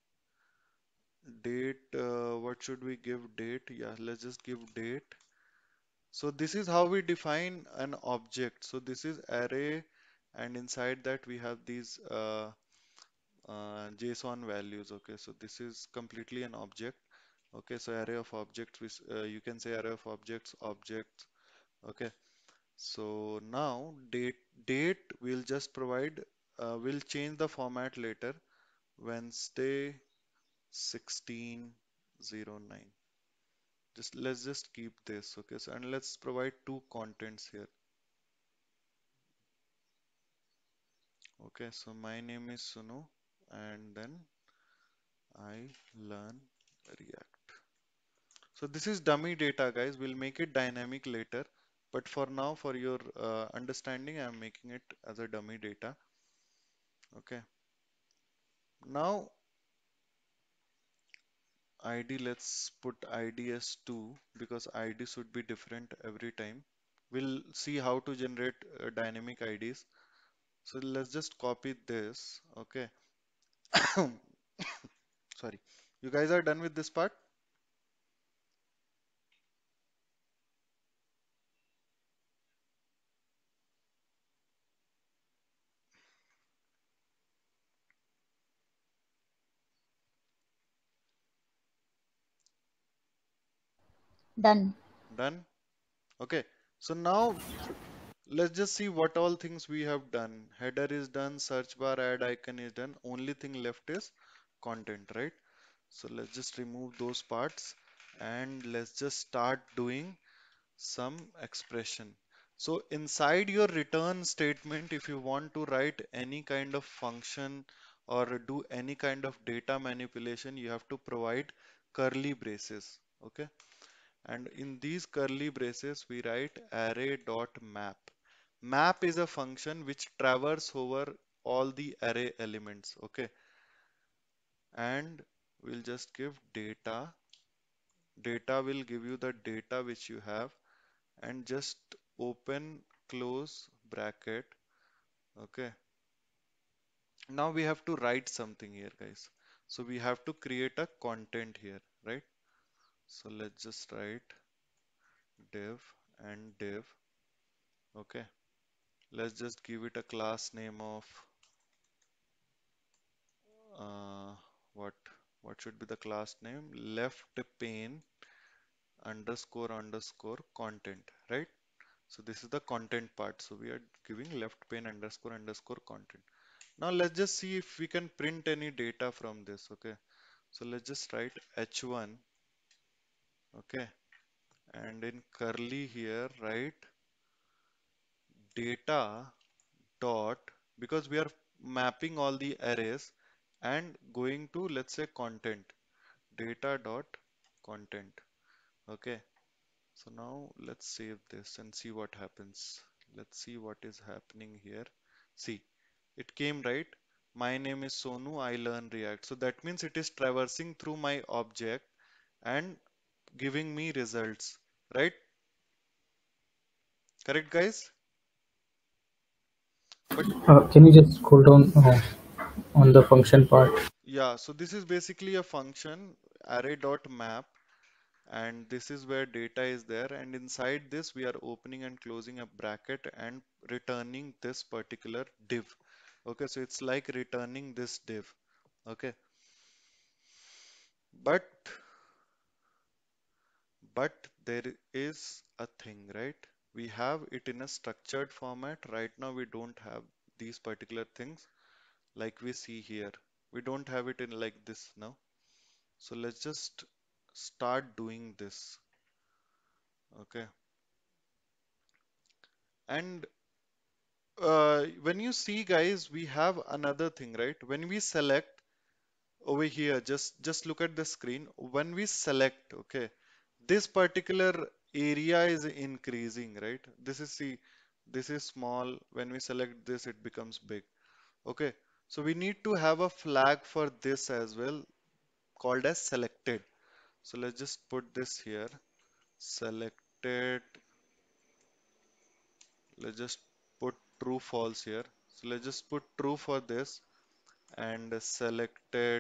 date. Uh, what should we give date? Yeah, let's just give date. So this is how we define an object. So this is array, and inside that we have these uh, uh, JSON values. Okay, so this is completely an object. Okay, so array of objects, which uh, you can say array of objects, objects. Okay, so now date date we'll just provide. Uh, we'll change the format later. Wednesday sixteen oh nine. Just let's just keep this. Okay, so and let's provide two contents here. Okay, so my name is Sunu, and then I learn React. So this is dummy data, guys. We'll make it dynamic later, but for now, for your uh, understanding, I'm making it as a dummy data. Okay. Now I D, let's put I D as two because I D should be different every time. We'll see how to generate uh, dynamic I Ds. So let's just copy this. Okay. Sorry. You guys are done with this part? Done. Done? Okay. So now let's just see what all things we have done. Header is done, search bar add icon is done. Only thing left is content, right? So let's just remove those parts and let's just start doing some expression. So inside your return statement, if you want to write any kind of function or do any kind of data manipulation, you have to provide curly braces. Okay. And in these curly braces, we write array.map. Map is a function which traverses over all the array elements. Okay. And we'll just give data. Data will give you the data which you have, and just open close bracket. Okay. Now we have to write something here, guys. So we have to create a content here, right? So let's just write div and div. Okay. Let's just give it a class name of uh, what what should be the class name? Left pane underscore underscore content, right? So this is the content part. So we are giving left pane underscore underscore content. Now let's just see if we can print any data from this. Okay. So let's just write h one. Okay. And in curly here, write data dot, because we are mapping all the arrays and going to, let's say, content, data dot content. Okay. So now let's save this and see what happens. Let's see what is happening here. See, it came right. My name is Sonu, I learn React. So that means it is traversing through my object and giving me results, right? Correct, guys? But Uh, can you just scroll down uh, on the function part? yeah, so this is basically a function array.map, and this is where data is there, and inside this we are opening and closing a bracket and returning this particular div. Okay, so it's like returning this div. Okay, but but there is a thing, right? We have it in a structured format. Right now we don't have these particular things like we see here. We don't have it in like this now. So let's just start doing this. Okay. And uh, when you see, guys, we have another thing, right? When we select over here, just just look at the screen. When we select, okay, this particular area is increasing, right? This is, see, this is small. When we select this, it becomes big. Okay, so we need to have a flag for this as well, called as selected. So let's just put this here, selected. Let's just put true false here. So let's just put true for this and selected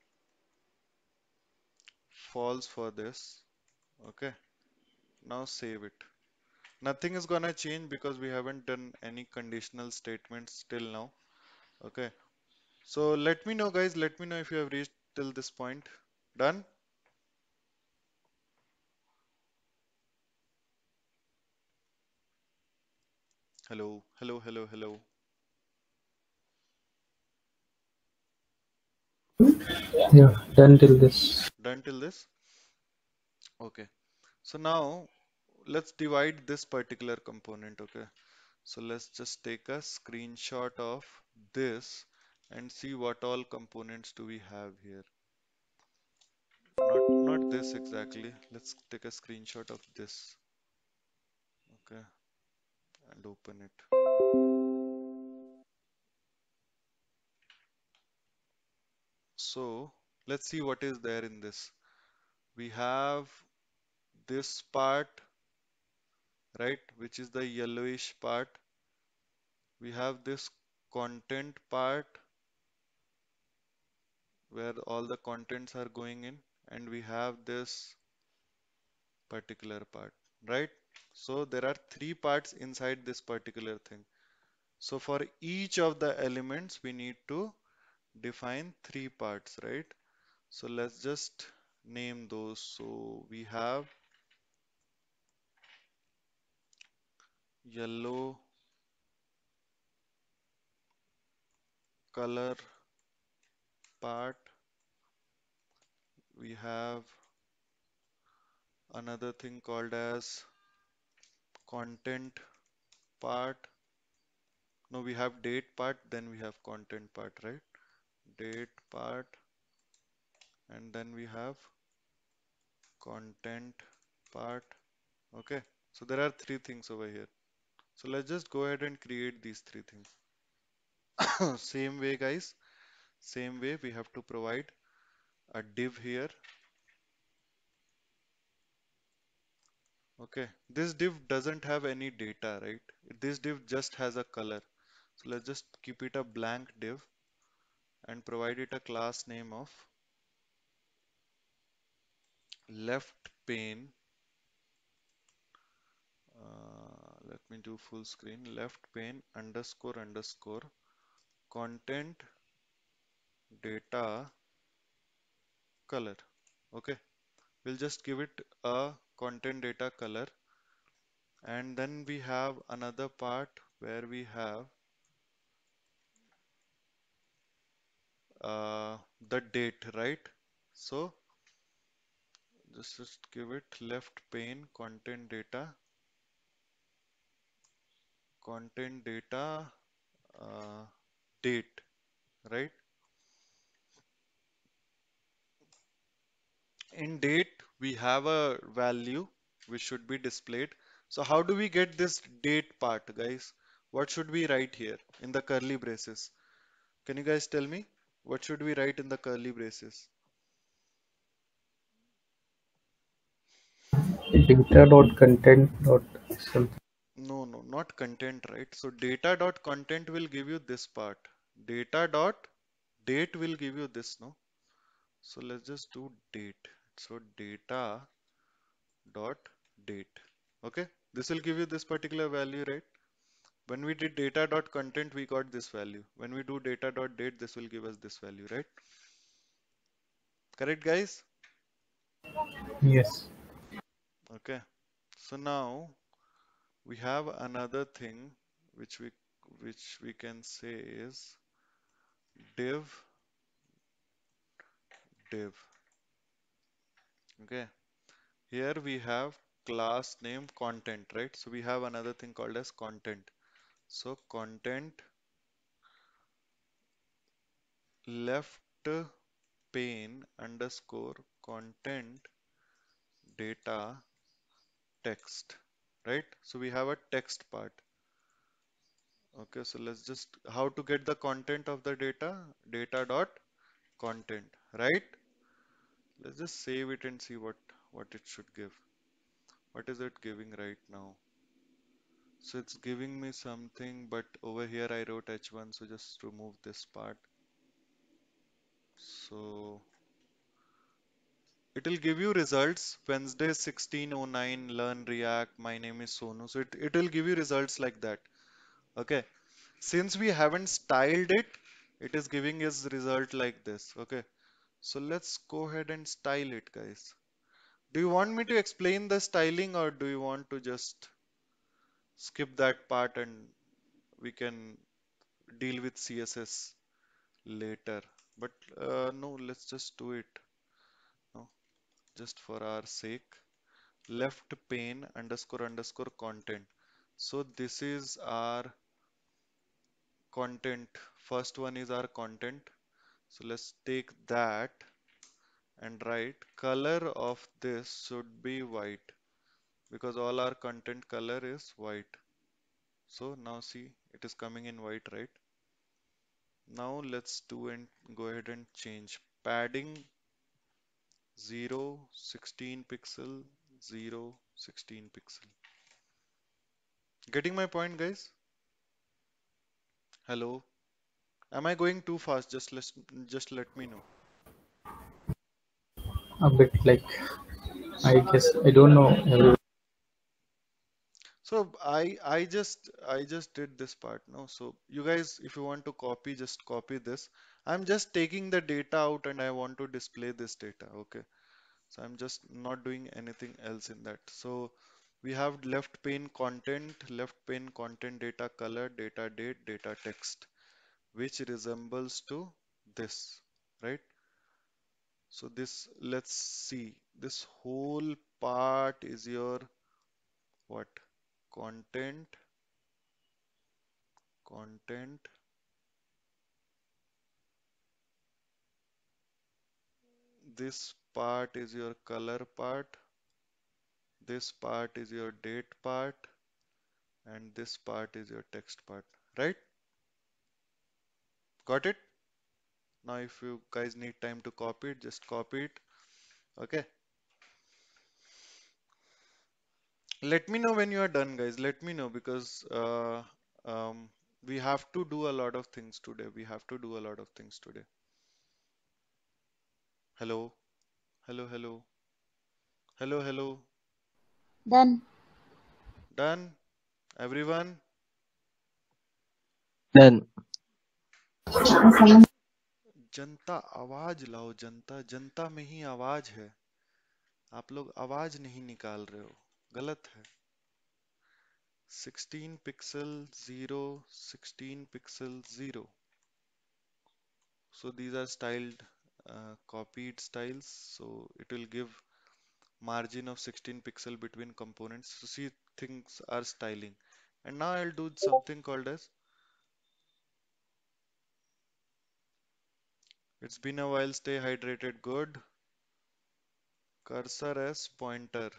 false for this. Okay, now save it. Nothing is gonna change because we haven't done any conditional statements till now. Okay, so let me know, guys, let me know if you have reached till this point. Done? Hello, hello, hello, hello. Yeah, done till this. Done till this? Okay, so now let's divide this particular component. Okay, so let's just take a screenshot of this and see what all components do we have here. Not not this exactly. Let's take a screenshot of this. Okay, and open it. So let's see what is there in this. We have this part, right, which is the yellowish part. We have this content part where all the contents are going in, and we have this particular part, right? So there are three parts inside this particular thing. So for each of the elements, we need to define three parts, right? So let's just name those. So we have yellow color part. We have another thing called as content part. No, we have date part, then we have content part, right? Date part, and then we have content part. Okay, so there are three things over here. So let's just go ahead and create these three things. Same way, guys, same way we have to provide a div here. Okay, this div doesn't have any data, right? This div just has a color. So let's just keep it a blank div and provide it a class name of left pane. Uh, let me do full screen. Left pane underscore underscore content data color. Okay, we'll just give it a content data color, and then we have another part where we have uh, the date, right? So just, just give it left pane content data content data uh, date, right? In date we have a value which should be displayed. So how do we get this date part, guys? What should we write here in the curly braces? Can you guys tell me what should we write in the curly braces? Data dot content dot something. No, no, not content, right? So data dot content will give you this part. Data dot date will give you this, no? So let's just do date. So data dot date. Okay, this will give you this particular value, right? When we did data dot content, we got this value. When we do data dot date, this will give us this value, right? Correct, guys? Yes. Okay. So now we have another thing which we which we can say is div div. Okay. Here we have class name content, right? So we have another thing called as content. So content left pane underscore content data text, right? So we have a text part. Okay, so let's just how to get the content of the data, data dot content, right? Let's just save it and see what what it should give. What is it giving right now? So it's giving me something, but over here I wrote H one, so just remove this part. So it will give you results Wednesday sixteen oh nine, learn React, my name is Sonu. So it, it will give you results like that. Okay, since we haven't styled it, it is giving us result like this. Okay, so let's go ahead and style it, guys. Do you want me to explain the styling, or do you want to just skip that part and we can deal with C S S later? But uh, no, let's just do it. No, just for our sake. Left pane underscore underscore content. So this is our content. First one is our content. So let's take that and write color of this should be white, because all our content color is white. So now see, it is coming in white, right? Now let's do and go ahead and change padding zero, sixteen pixel, zero, sixteen pixel. Getting my point, guys? Hello? Am I going too fast? Just let just let me know. A bit like, I guess, I don't know. every- So I I just I just did this part, no? So you guys, if you want to copy, just copy this. I'm just taking the data out and I want to display this data. Okay. So I'm just not doing anything else in that. So we have left pane content, left pane content data color, data date, data text, which resembles to this, right? So this, let's see, this whole part is your what? Content, content, this part is your color part, this part is your date part, and this part is your text part, right? Got it? Now if you guys need time to copy it, just copy it. Okay. Let me know when you are done, guys. Let me know, because uh, um, We have to do a lot of things today. We have to do a lot of things today. Hello, hello, hello, hello, hello. Done. Done? Everyone? Done. जनता आवाज लाओ, जनता जनता में ही आवाज है. आप लोग आवाज नहीं निकाल रहे हो, गलत है. sixteen pixel zero, sixteen pixel zero. So these are styled, uh, copied styles. So it will give margin of sixteen pixel between components. So see, things are styling. And now I'll do something called as, it's been a while, stay hydrated, good. Cursor as pointer.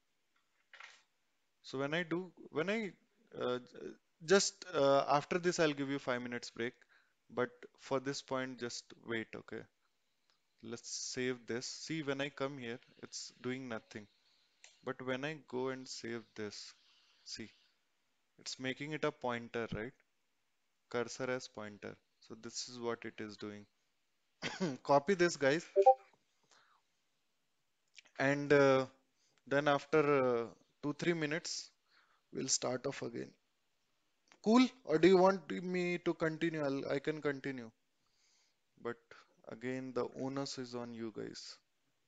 So when I do, when I, uh, just uh, after this, I'll give you five minutes break. But for this point, just wait, okay? Let's save this. See, when I come here, it's doing nothing. But when I go and save this, see, it's making it a pointer, right? Cursor as pointer. So this is what it is doing. Copy this, guys. And uh, then after uh, two, three minutes, we'll start off again. Cool? Or do you want me to continue? I'll, I can continue. But again, the onus is on you guys.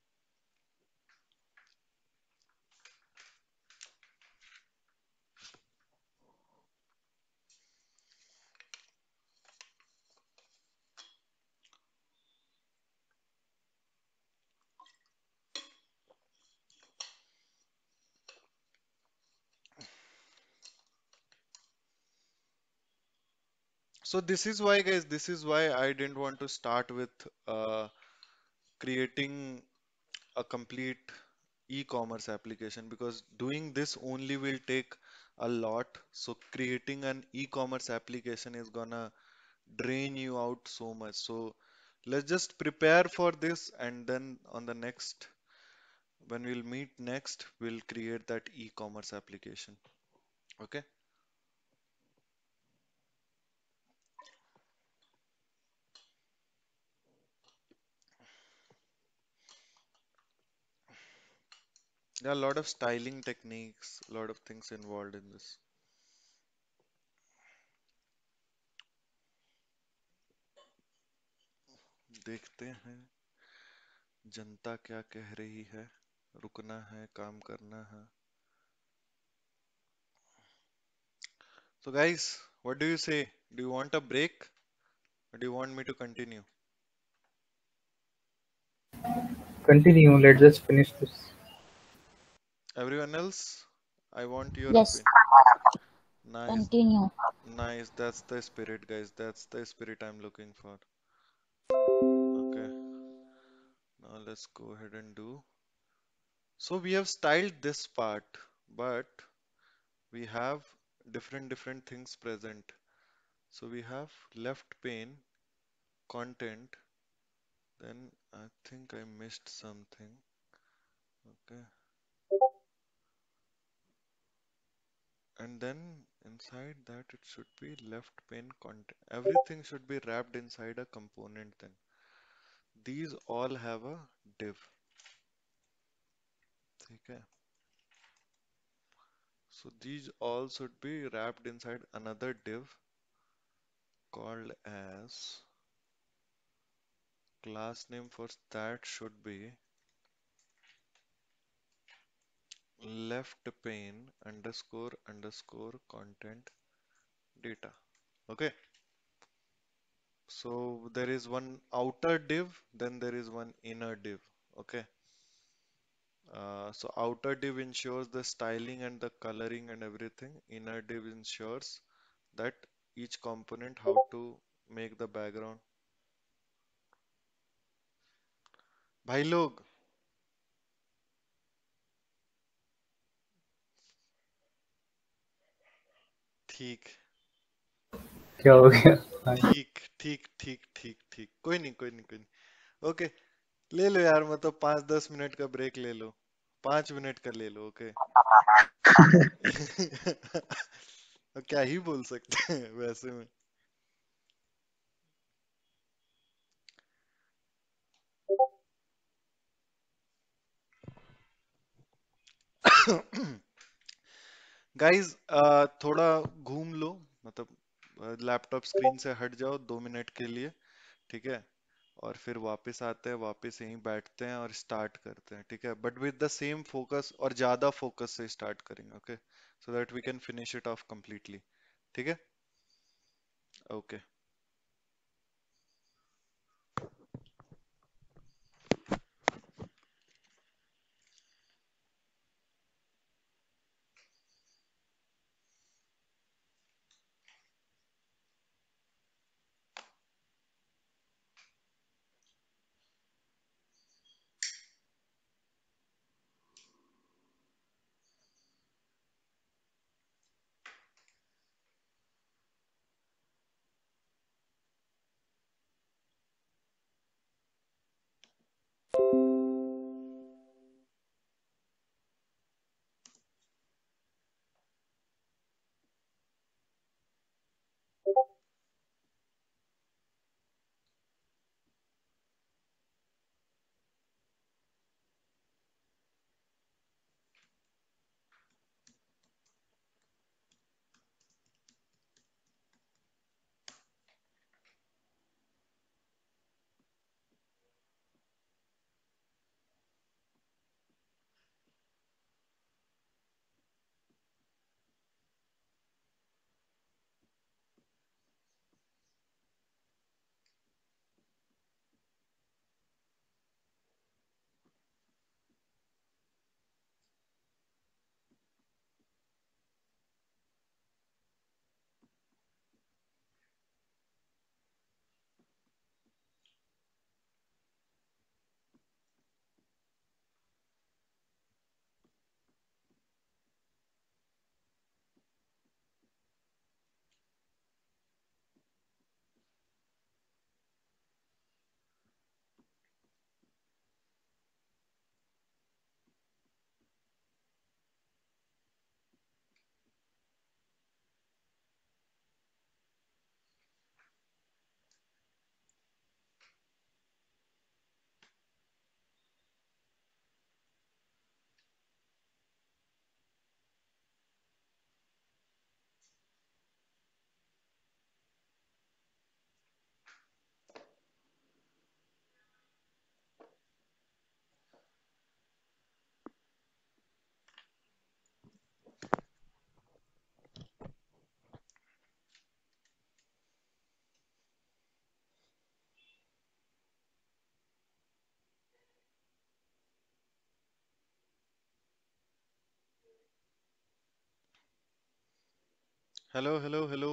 So this is why, guys, this is why I didn't want to start with uh, creating a complete e-commerce application, because doing this only will take a lot. So creating an e-commerce application is gonna drain you out so much. So let's just prepare for this, and then on the next, when we'll meet next, we'll create that e-commerce application. Okay. There are a lot of styling techniques, a lot of things involved in this. देखते हैं जनता क्या कह रही है. रुकना है, काम करना है. So guys, what do you say? Do you want a break, or do you want me to continue? Continue. Let's just finish this. Everyone else, I want your Yes. opinion. Nice, Continue. nice. That's the spirit, guys. That's the spirit I'm looking for. Okay. Now let's go ahead and do. So we have styled this part, but we have different different things present. So we have left pane, content, then I think I missed something. Okay. And then inside that it should be left pane content. Everything should be wrapped inside a component then. These all have a div. Okay. So these all should be wrapped inside another div called as, class name for that should be left pane underscore underscore content data. Okay. So there is one outer div, then there is one inner div. Okay. Uh, so outer div ensures the styling and the coloring and everything. Inner div ensures that each component how to make the background. भाई लोग, ठीक क्या हो गया? ठीक ठीक ठीक ठीक ठीक कोई नहीं कोई नहीं कोई नहीं. ओके, ले लो यार, मतलब पाँच दस मिनट का ब्रेक ले लो, पाँच मिनट का ले लो. ओके. अब क्या ही बोल सकते हैं वैसे में। गाइस थोड़ा घूम लो, मतलब लैपटॉप स्क्रीन से हट जाओ दो मिनट के लिए, ठीक है? और फिर वापस आते हैं, वापस यहीं बैठते हैं और स्टार्ट करते हैं, ठीक है? But with the same focus, और ज्यादा फोकस से स्टार्ट करेंगे, okay? So that we can finish it off completely, ठीक है? Okay. Hello, hello, hello.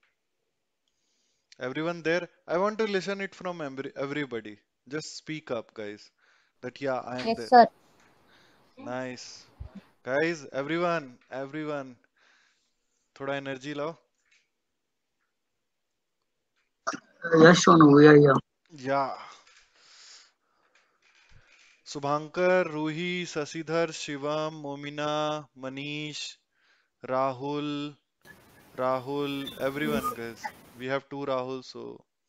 Everyone there? I want to listen it from every- everybody. Just speak up, guys. That yeah, I am Yes, there. sir. Nice. Guys, everyone, everyone, थोड़ा energy लाओ. Yes, Sonu, we are here. Yeah. Shubhankar, Roohi, Shashidhar, Shivam, Momina, Manish, Rahul, Rahul, everyone, guys. We have two Rahul, so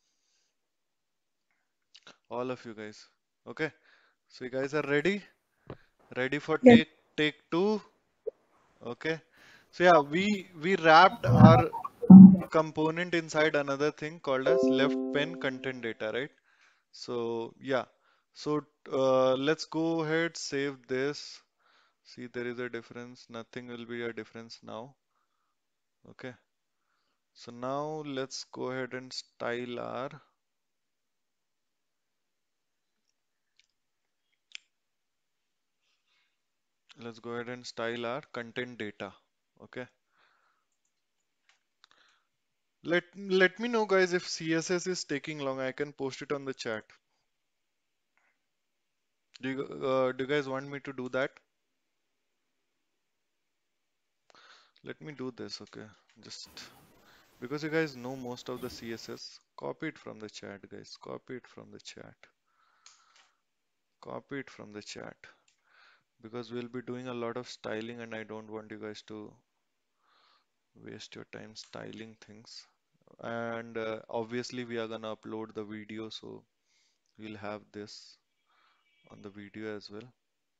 all of you guys. Okay. So you guys are ready? Ready for Yes. take take two? Okay. So yeah, we we wrapped our component inside another thing called as left pen content data, right? So yeah. So uh, let's go ahead, save this. See, there is a difference. Nothing will be a difference now. Okay. So now let's go ahead and style our let's go ahead and style our content data. Okay. Let let me know, guys, if C S S is taking long. I can post it on the chat. Do you uh, do you guys want me to do that? Let me do this. Okay. Just because you guys know most of the C S S, copy it from the chat, guys. Copy it from the chat. Copy it from the chat. Because we'll be doing a lot of styling and I don't want you guys to waste your time styling things. And uh, obviously we are gonna upload the video, so we'll have this on the video as well.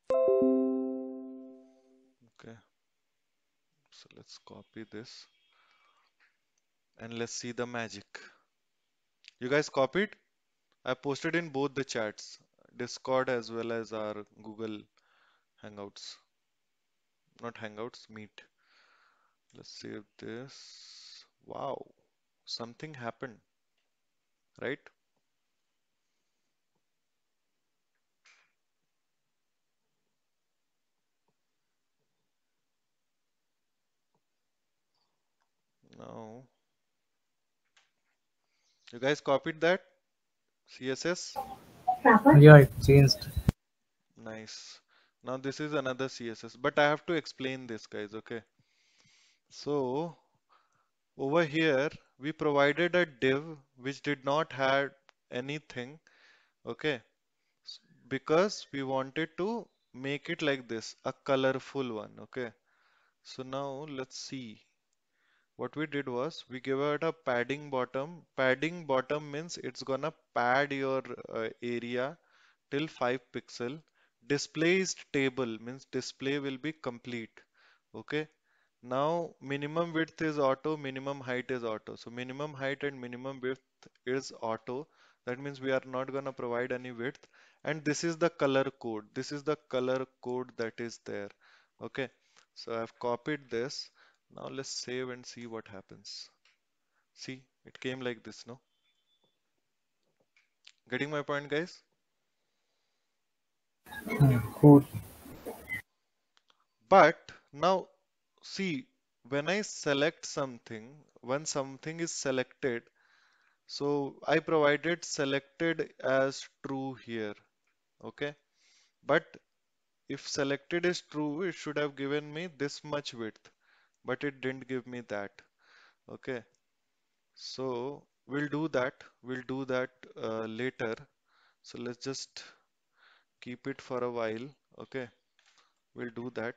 Okay, so let's copy this and let's see the magic. You guys copied? I posted in both the chats, Discord as well as our Google Hangouts. Not Hangouts, Meet. Let's save this. Wow, something happened, right? Now, you guys copied that? C S S? Yeah, it changed. Nice. Now this is another C S S, but I have to explain this, guys, okay? So, over here, we provided a div which did not have anything, okay? S- Because we wanted to make it like this, a colorful one, okay? So now let's see. What we did was we gave it a padding bottom. Padding bottom means it's gonna pad your uh, area till five pixel. Display is table means display will be complete. Okay. Now minimum width is auto, minimum height is auto. So minimum height and minimum width is auto. That means we are not gonna provide any width. And this is the color code. This is the color code that is there. Okay. So I've copied this. Now let's save and see what happens. See, it came like this, no? Getting my point, guys? Hmm, cool. But now see, when I select something, when something is selected, so I provided selected as true here, okay? But if selected is true, it should have given me this much width, but it didn't give me that, okay? So we'll do that. We'll do that uh, later. So let's just keep it for a while, okay? We'll do that.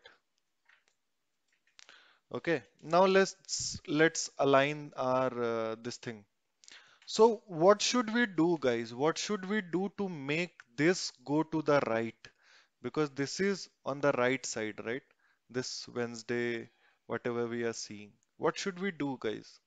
Okay, now let's let's align our uh, this thing. So what should we do, guys? What should we do to make this go to the right? Because this is on the right side, right? This Wednesday, whatever we are seeing. What should we do, guys?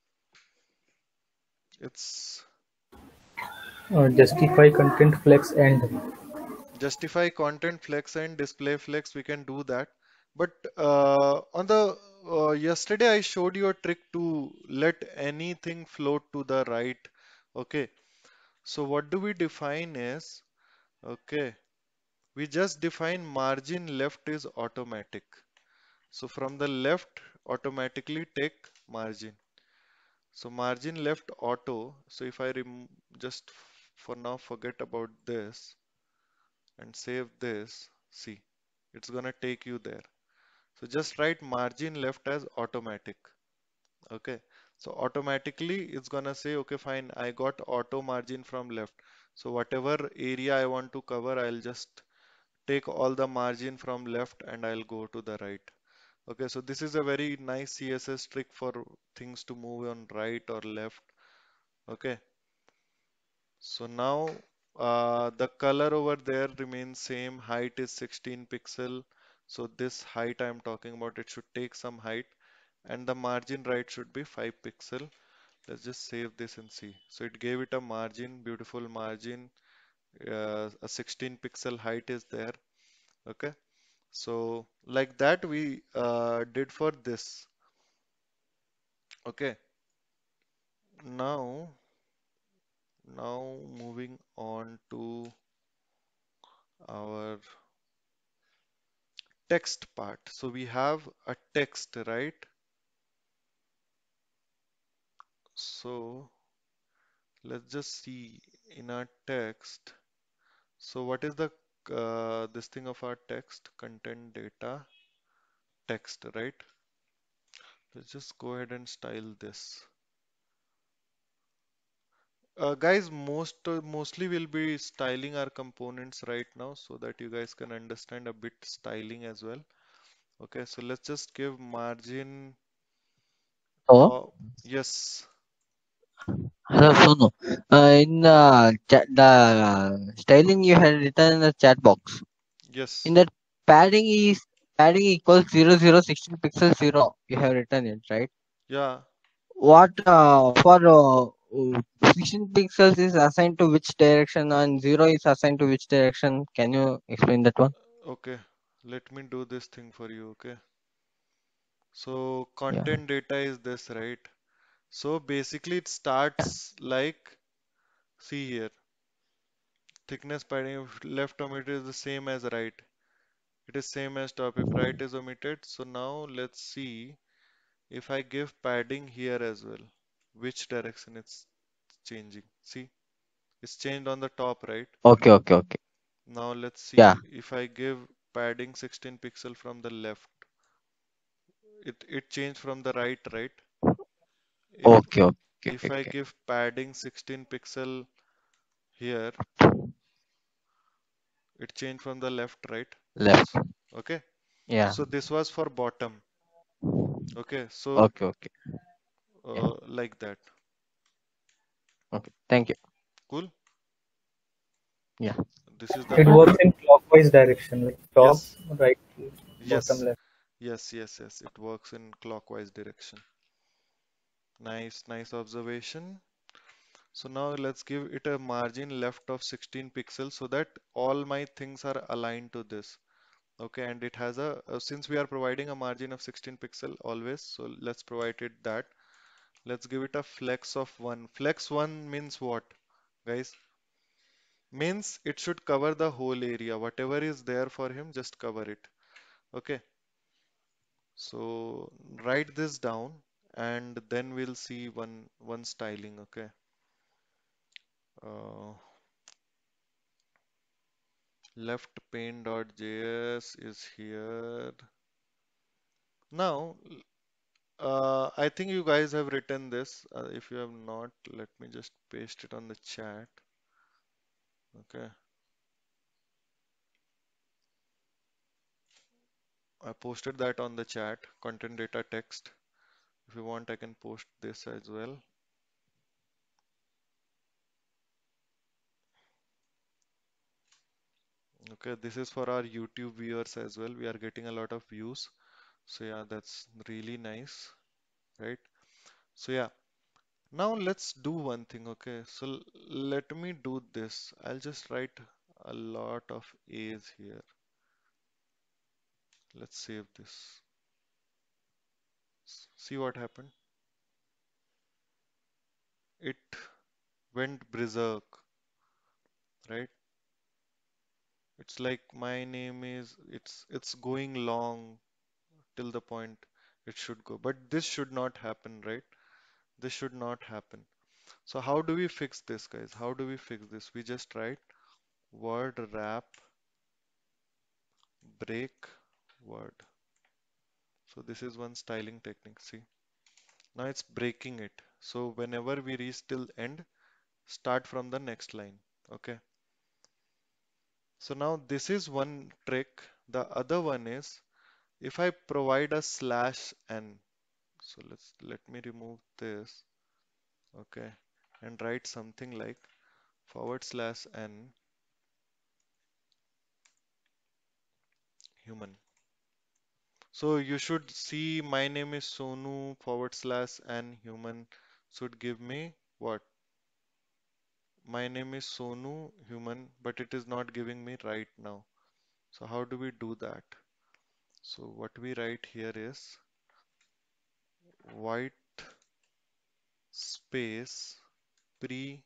It's Uh, justify content flex and justify content flex and display flex. We can do that. But uh, on the uh, yesterday I showed you a trick to let anything float to the right. Okay. So what do we define is, okay, we just define margin left is automatic. So from the left, automatically take margin. So margin left auto. So if I rem just f- for now forget about this and save this, see, it's gonna take you there. So just write margin left as automatic. Okay. So automatically it's gonna say, okay, fine, I got auto margin from left. So whatever area I want to cover, I'll just take all the margin from left and I'll go to the right. Okay, so this is a very nice C S S trick for things to move on right or left. Okay, so now uh, the color over there remains same. Height is sixteen pixel. So this height I'm talking about, it should take some height, and the margin right should be five pixel. Let's just save this and see. So it gave it a margin, beautiful margin. Uh, a sixteen pixel height is there. Okay. So like that we uh, did for this. Okay. Now, now moving on to our text part. So we have a text, right? So let's just see in our text. So what is the uh, this thing of our text? Content data text, right? Let's just go ahead and style this. Uh, guys, most uh, mostly we'll be styling our components right now so that you guys can understand a bit styling as well. Okay, so let's just give margin Hello. Uh, yes. Hello, Sonu. Uh, in the chat, the styling you had written in the chat box. Yes. In that padding is padding equals zero zero sixteen pixel zero. You have written it, right? Yeah. What uh, for uh, uh, sixteen pixels is assigned to which direction and zero is assigned to which direction? Can you explain that one? Okay. Let me do this thing for you. Okay. So Yeah. content data is this, right? So basically it starts like, see here, thickness padding of left omitted is the same as right. It is same as top if right is omitted. So now let's see if I give padding here as well, which direction it's changing. See, it's changed on the top, right? Okay, okay, okay. Now let's see Yeah. if I give padding sixteen pixel from the left. It it changed from the right, right? If Okay, okay, if okay, I okay. give padding sixteen pixel here, it changed from the left, right? Left. Okay. Yeah. So this was for bottom. Okay. So Okay, okay. Yeah. uh, like that. Okay. Thank you. Cool. Yeah. This is the It matter. works in clockwise direction, like top, Yes. right, Yes. bottom, left. Yes. Yes. Yes. It works in clockwise direction. Nice. Nice observation. So now let's give it a margin left of sixteen pixels so that all my things are aligned to this. Okay, and it has a, uh, since we are providing a margin of sixteen pixel always, so let's provide it that. Let's give it a flex of one. Flex one means what, guys? Means it should cover the whole area. Whatever is there for him, just cover it. Okay, so write this down and then we'll see one one styling. Okay. Uh, left paint.js is here. Now, uh, I think you guys have written this. Uh, if you have not, let me just paste it on the chat. Okay. I posted that on the chat, content data text. If you want, I can post this as well. Okay, this is for our YouTube viewers as well. We are getting a lot of views. So yeah, that's really nice, right? So yeah, now let's do one thing. Okay, so l- let me do this. I'll just write a lot of A's here. Let's save this. S- See what happened? It went berserk, right? It's like my name is, it's it's going long till the point it should go. But this should not happen, right? This should not happen. So how do we fix this, guys? How do we fix this? We just write word wrap break word. So this is one styling technique. See, now it's breaking it. So whenever we reach till end, start from the next line. Okay. So now this is one trick. The other one is if I provide a slash n. So let's let me remove this. Okay. And write something like forward slash n human. So you should see my name is Sonu forward slash n human should give me what? My name is Sonu human, but it is not giving me right now. So how do we do that? So what we write here is white space pre-wrap.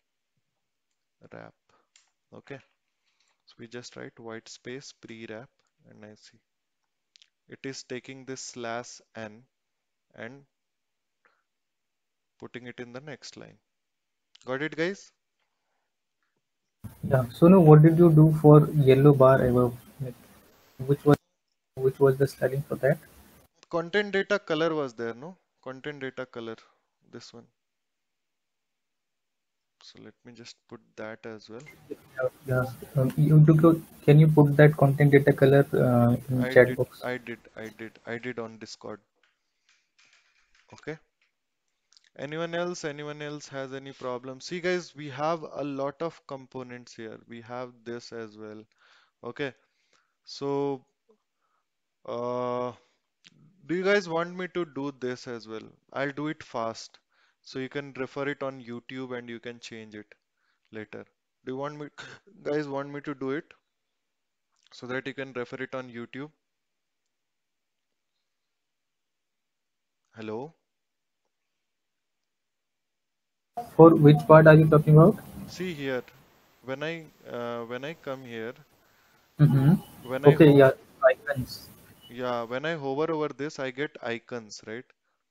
Okay. So we just write white space pre-wrap and I see it is taking this slash n and putting it in the next line. Got it, guys? Yeah. So now, what did you do for yellow bar above? Like, which was which was the styling for that? Content data color was there, no? Content data color, this one. So let me just put that as well. Yeah. yeah. Um, you do go, can you put that content data color uh, in I chat did, box? I did, I did, I did on Discord. Okay. Anyone else? Anyone else has any problem? See guys, we have a lot of components here. We have this as well. Okay. So, uh, do you guys want me to do this as well? I'll do it fast. So you can refer it on YouTube and you can change it later. Do you want me, guys want me to do it so that you can refer it on YouTube? Hello? For which part are you talking about? See here, when I uh, when I come here, Mm-hmm. when I Okay, hover, yeah, icons. yeah, when I hover over this, I get icons, right?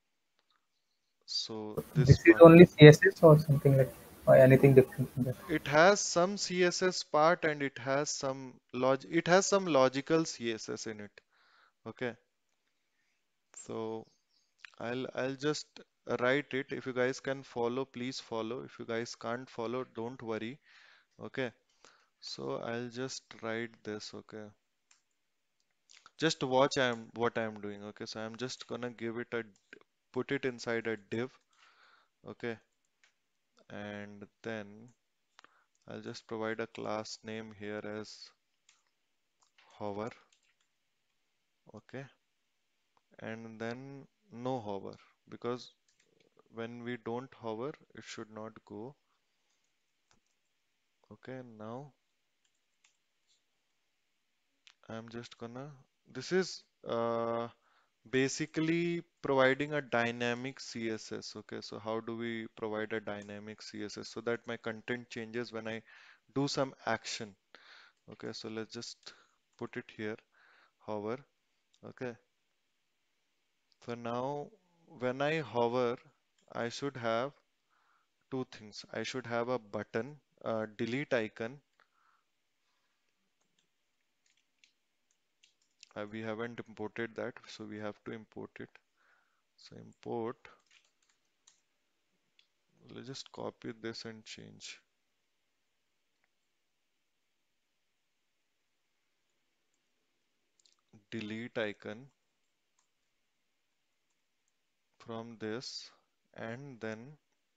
So this This is part, only C S S or something like or anything different from that? it has some C S S part and it has some log, it has some logical C S S in it. Okay, so I'll I'll just write it. If you guys can follow, please follow. If you guys can't follow, don't worry. Okay, so I'll just write this. Okay, just watch I'm what I'm doing. Okay, so I'm just gonna give it a put it inside a div. Okay, and then I'll just provide a class name here as hover. Okay, and then no hover, because when we don't hover, it should not go. Okay, now I'm just gonna, this is uh, basically providing a dynamic C S S. Okay, so how do we provide a dynamic C S S so that my content changes when I do some action? Okay, so let's just put it here, hover. Okay, so now when I hover, I should have two things. I should have a button, a delete icon. Uh, we haven't imported that, so we have to import it. So import, let's just copy this and change. Delete icon from this, and then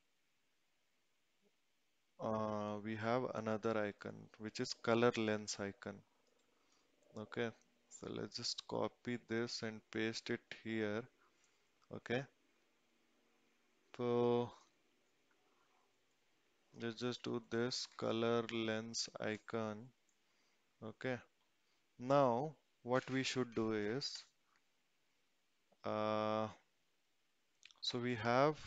uh, we have another icon which is color lens icon. Okay, so let's just copy this and paste it here. Okay, so let's just do this color lens icon. Okay, now what we should do is uh, so we have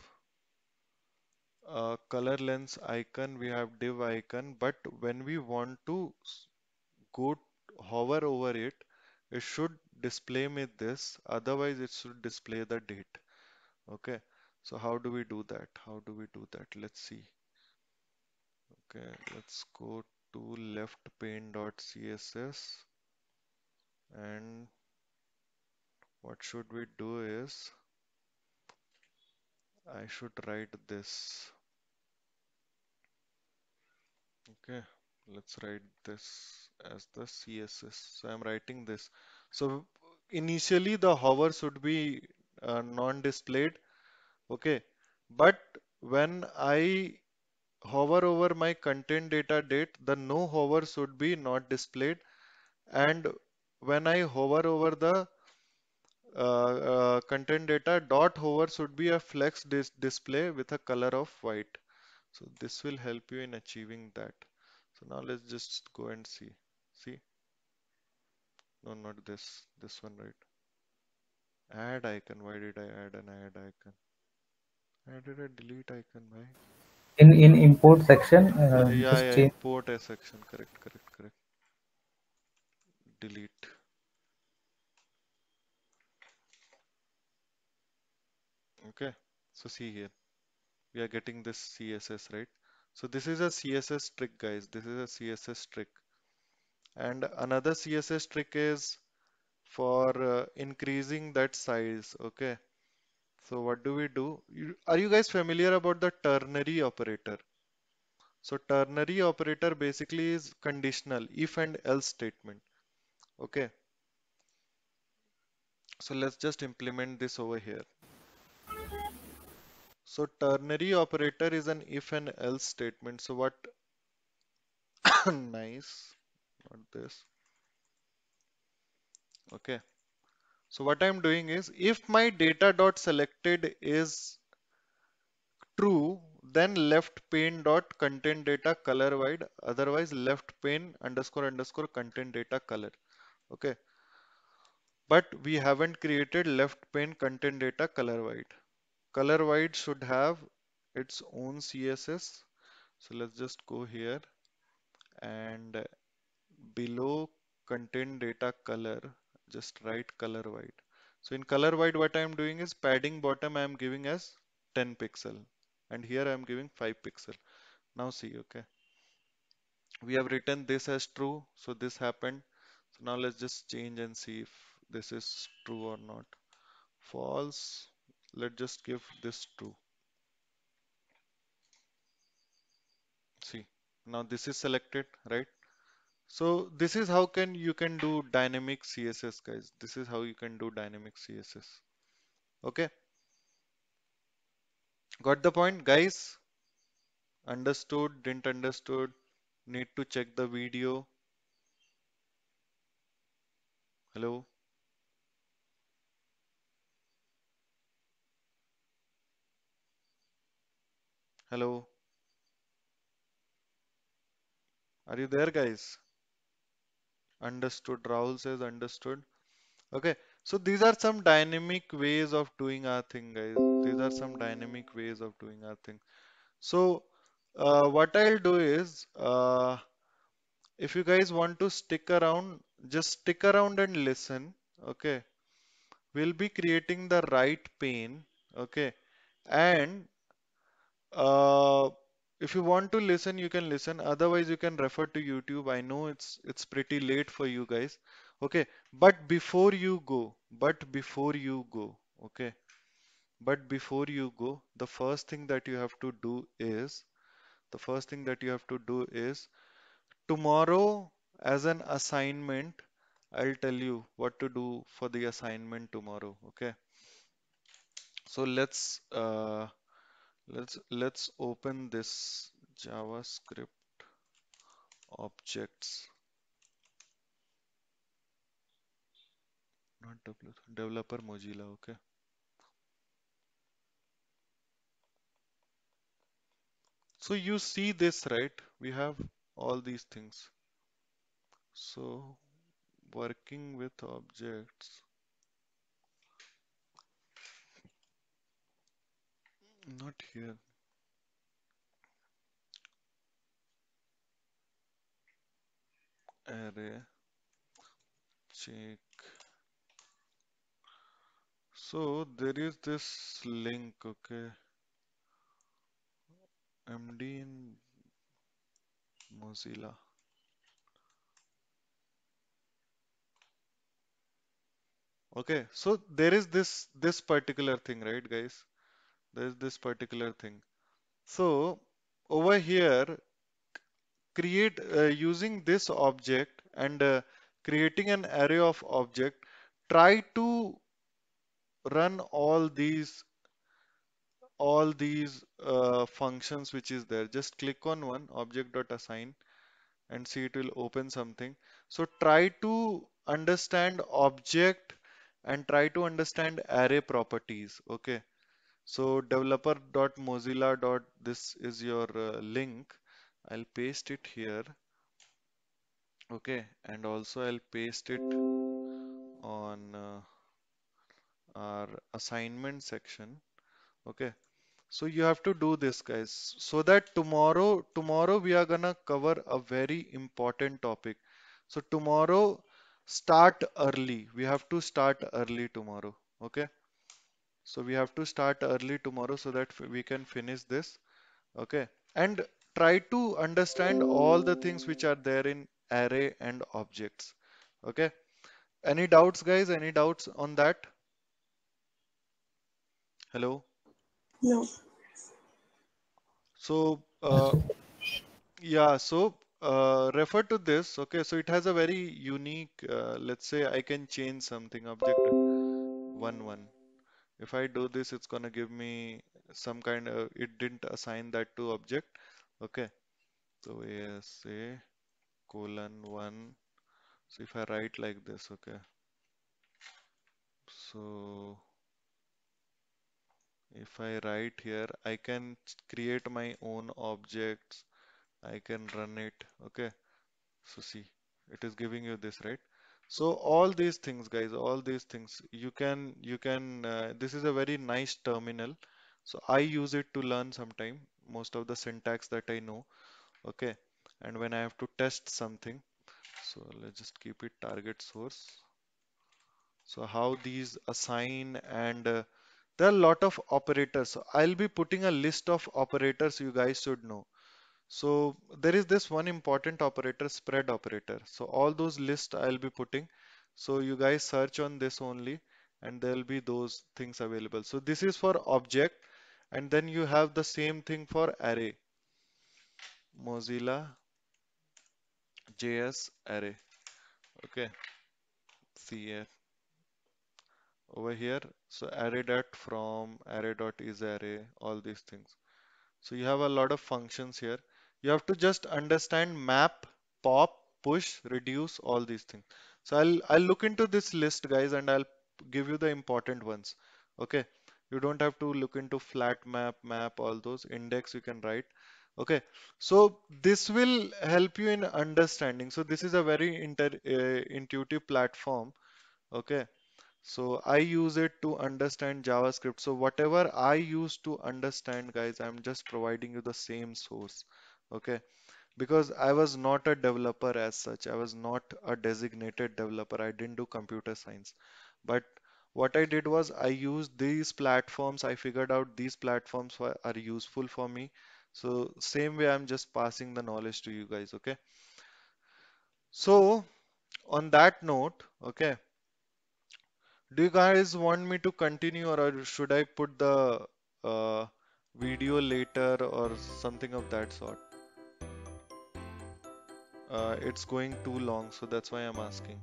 a color lens icon, we have div icon, but when we want to go hover over it, it should display me this, otherwise it should display the date. Okay, so how do we do that? How do we do that? Let's see. Okay, let's go to left pane.css, and what should we do is I should write this. Okay, let's write this as the C S S. So I'm writing this. So initially the hover should be uh, non-displayed. Okay, but when I hover over my content data date, the no hover should be not displayed. And when I hover over the uh, uh, content data, dot hover should be a flex dis display with a color of white. So this will help you in achieving that. So now let's just go and see. See? No, not this. This one, right? Add icon. Why did I add an add icon? I did a delete icon, why? In in import section, Uh, uh, yeah, just yeah, change. import a section. Correct, correct, correct. Delete. Okay. So see here, we are getting this C S S, right? So this is a C S S trick, guys. This is a C S S trick. And another C S S trick is for uh, increasing that size. Okay. So what do we do? You, are you guys familiar about the ternary operator? So ternary operator basically is conditional, if and else statement. Okay. So let's just implement this over here. So ternary operator is an if and else statement. So what? Nice, not this. Okay. So what I'm doing is, if my data dot selected is true, then left pane dot content data color wide, otherwise left pane underscore underscore content data color. Okay. But we haven't created left pane content data color wide. Color wide should have its own C S S. So let's just go here and below content data color, just write color wide. So in color wide, what I am doing is padding bottom I am giving as ten pixel, and here I am giving five pixel. Now see, okay, we have written this as true, so this happened. So now let's just change and see if this is true or not. False. Let's just give this true. See, now this is selected, right? So this is how can you can do dynamic C S S, guys. This is how you can do dynamic C S S. Okay, got the point, guys? Understood? Didn't understood? Need to check the video. Hello? Hello? Are you there, guys? Understood. Rahul says understood. Okay, so these are some dynamic ways of doing our thing, guys. These are some dynamic ways of doing our thing. So uh, what I'll do is, uh, if you guys want to stick around, just stick around and listen. Okay, we'll be creating the right pane. Okay, and uh, if you want to listen, you can listen. Otherwise, you can refer to YouTube. I know it's it's pretty late for you guys. Okay, but before you go, but before you go, okay, but before you go, the first thing that you have to do is, the first thing that you have to do is tomorrow as an assignment, I'll tell you what to do for the assignment tomorrow. Okay, so let's uh, let's let's open this JavaScript objects, not developer, developer Mozilla. Okay, so you see this, right? We have all these things. So working with objects, not here. Array, check. So there is this link, okay, M D in Mozilla. Okay, so there is this this particular thing, right, guys? There is this particular thing. So over here, create uh, using this object and uh, creating an array of object. Try to run all these all these uh, functions which is there. Just click on one object.assign and see it will open something. So try to understand object and try to understand array properties. Okay. So developer.mozilla. This is your uh, link. I'll paste it here. Okay. And also I'll paste it on uh, our assignment section. Okay. So you have to do this, guys, so that tomorrow, tomorrow we are gonna cover a very important topic. So tomorrow, start early. We have to start early tomorrow. Okay. So we have to start early tomorrow so that we can finish this. Okay. And try to understand all the things which are there in array and objects. Okay. Any doubts, guys? Any doubts on that? Hello? No. So, uh, yeah, so uh, refer to this. Okay, so it has a very unique, uh, let's say I can change something, object one one. If I do this, it's gonna give me some kind of, it didn't assign that to object. Okay, so A S A colon one. So if I write like this, okay, so if I write here, I can create my own objects. I can run it. Okay, so see, it is giving you this, right? So all these things, guys, all these things you can you can uh, this is a very nice terminal. So I use it to learn sometime most of the syntax that I know. Okay, and when I have to test something, so let's just keep it target source. So how these assign, and uh, there are a lot of operators. So I'll be putting a list of operators you guys should know. So there is this one important operator, spread operator. So all those lists I'll be putting. So you guys search on this only and there'll be those things available. So this is for object, and then you have the same thing for array. Mozilla J S array. Okay. See here. Over here. So array dot from, array dot is array, all these things. So you have a lot of functions here. You have to just understand map, pop, push, reduce, all these things. So I'll I'll look into this list, guys, and I'll give you the important ones. Okay. You don't have to look into flat map, map, all those. Index you can write. Okay. So this will help you in understanding. So this is a very inter, uh, intuitive platform. Okay. So I use it to understand JavaScript. So whatever I use to understand, guys, I'm just providing you the same source. Okay. Because I was not a developer as such. I was not a designated developer. I didn't do computer science. But what I did was I used these platforms. I figured out these platforms were, are useful for me. So same way, I'm just passing the knowledge to you guys. Okay. So on that note, okay. Do you guys want me to continue, or should I put the uh, video later or something of that sort? Uh, it's going too long, so that's why I'm asking.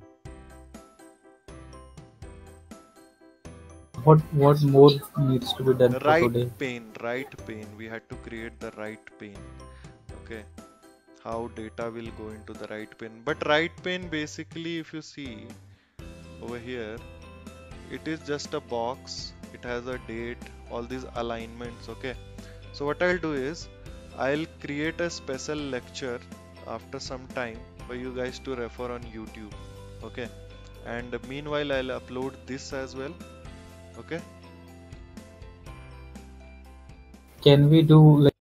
What what more needs to be done for Right today? pane, right pane. We had to create the right pane. Okay. How data will go into the right pane. But right pane, basically, if you see over here, it is just a box. It has a date, all these alignments. Okay. So what I'll do is I'll create a special lecture after some time for you guys to refer on YouTube. Okay. And meanwhile, I'll upload this as well. Okay. Can we do like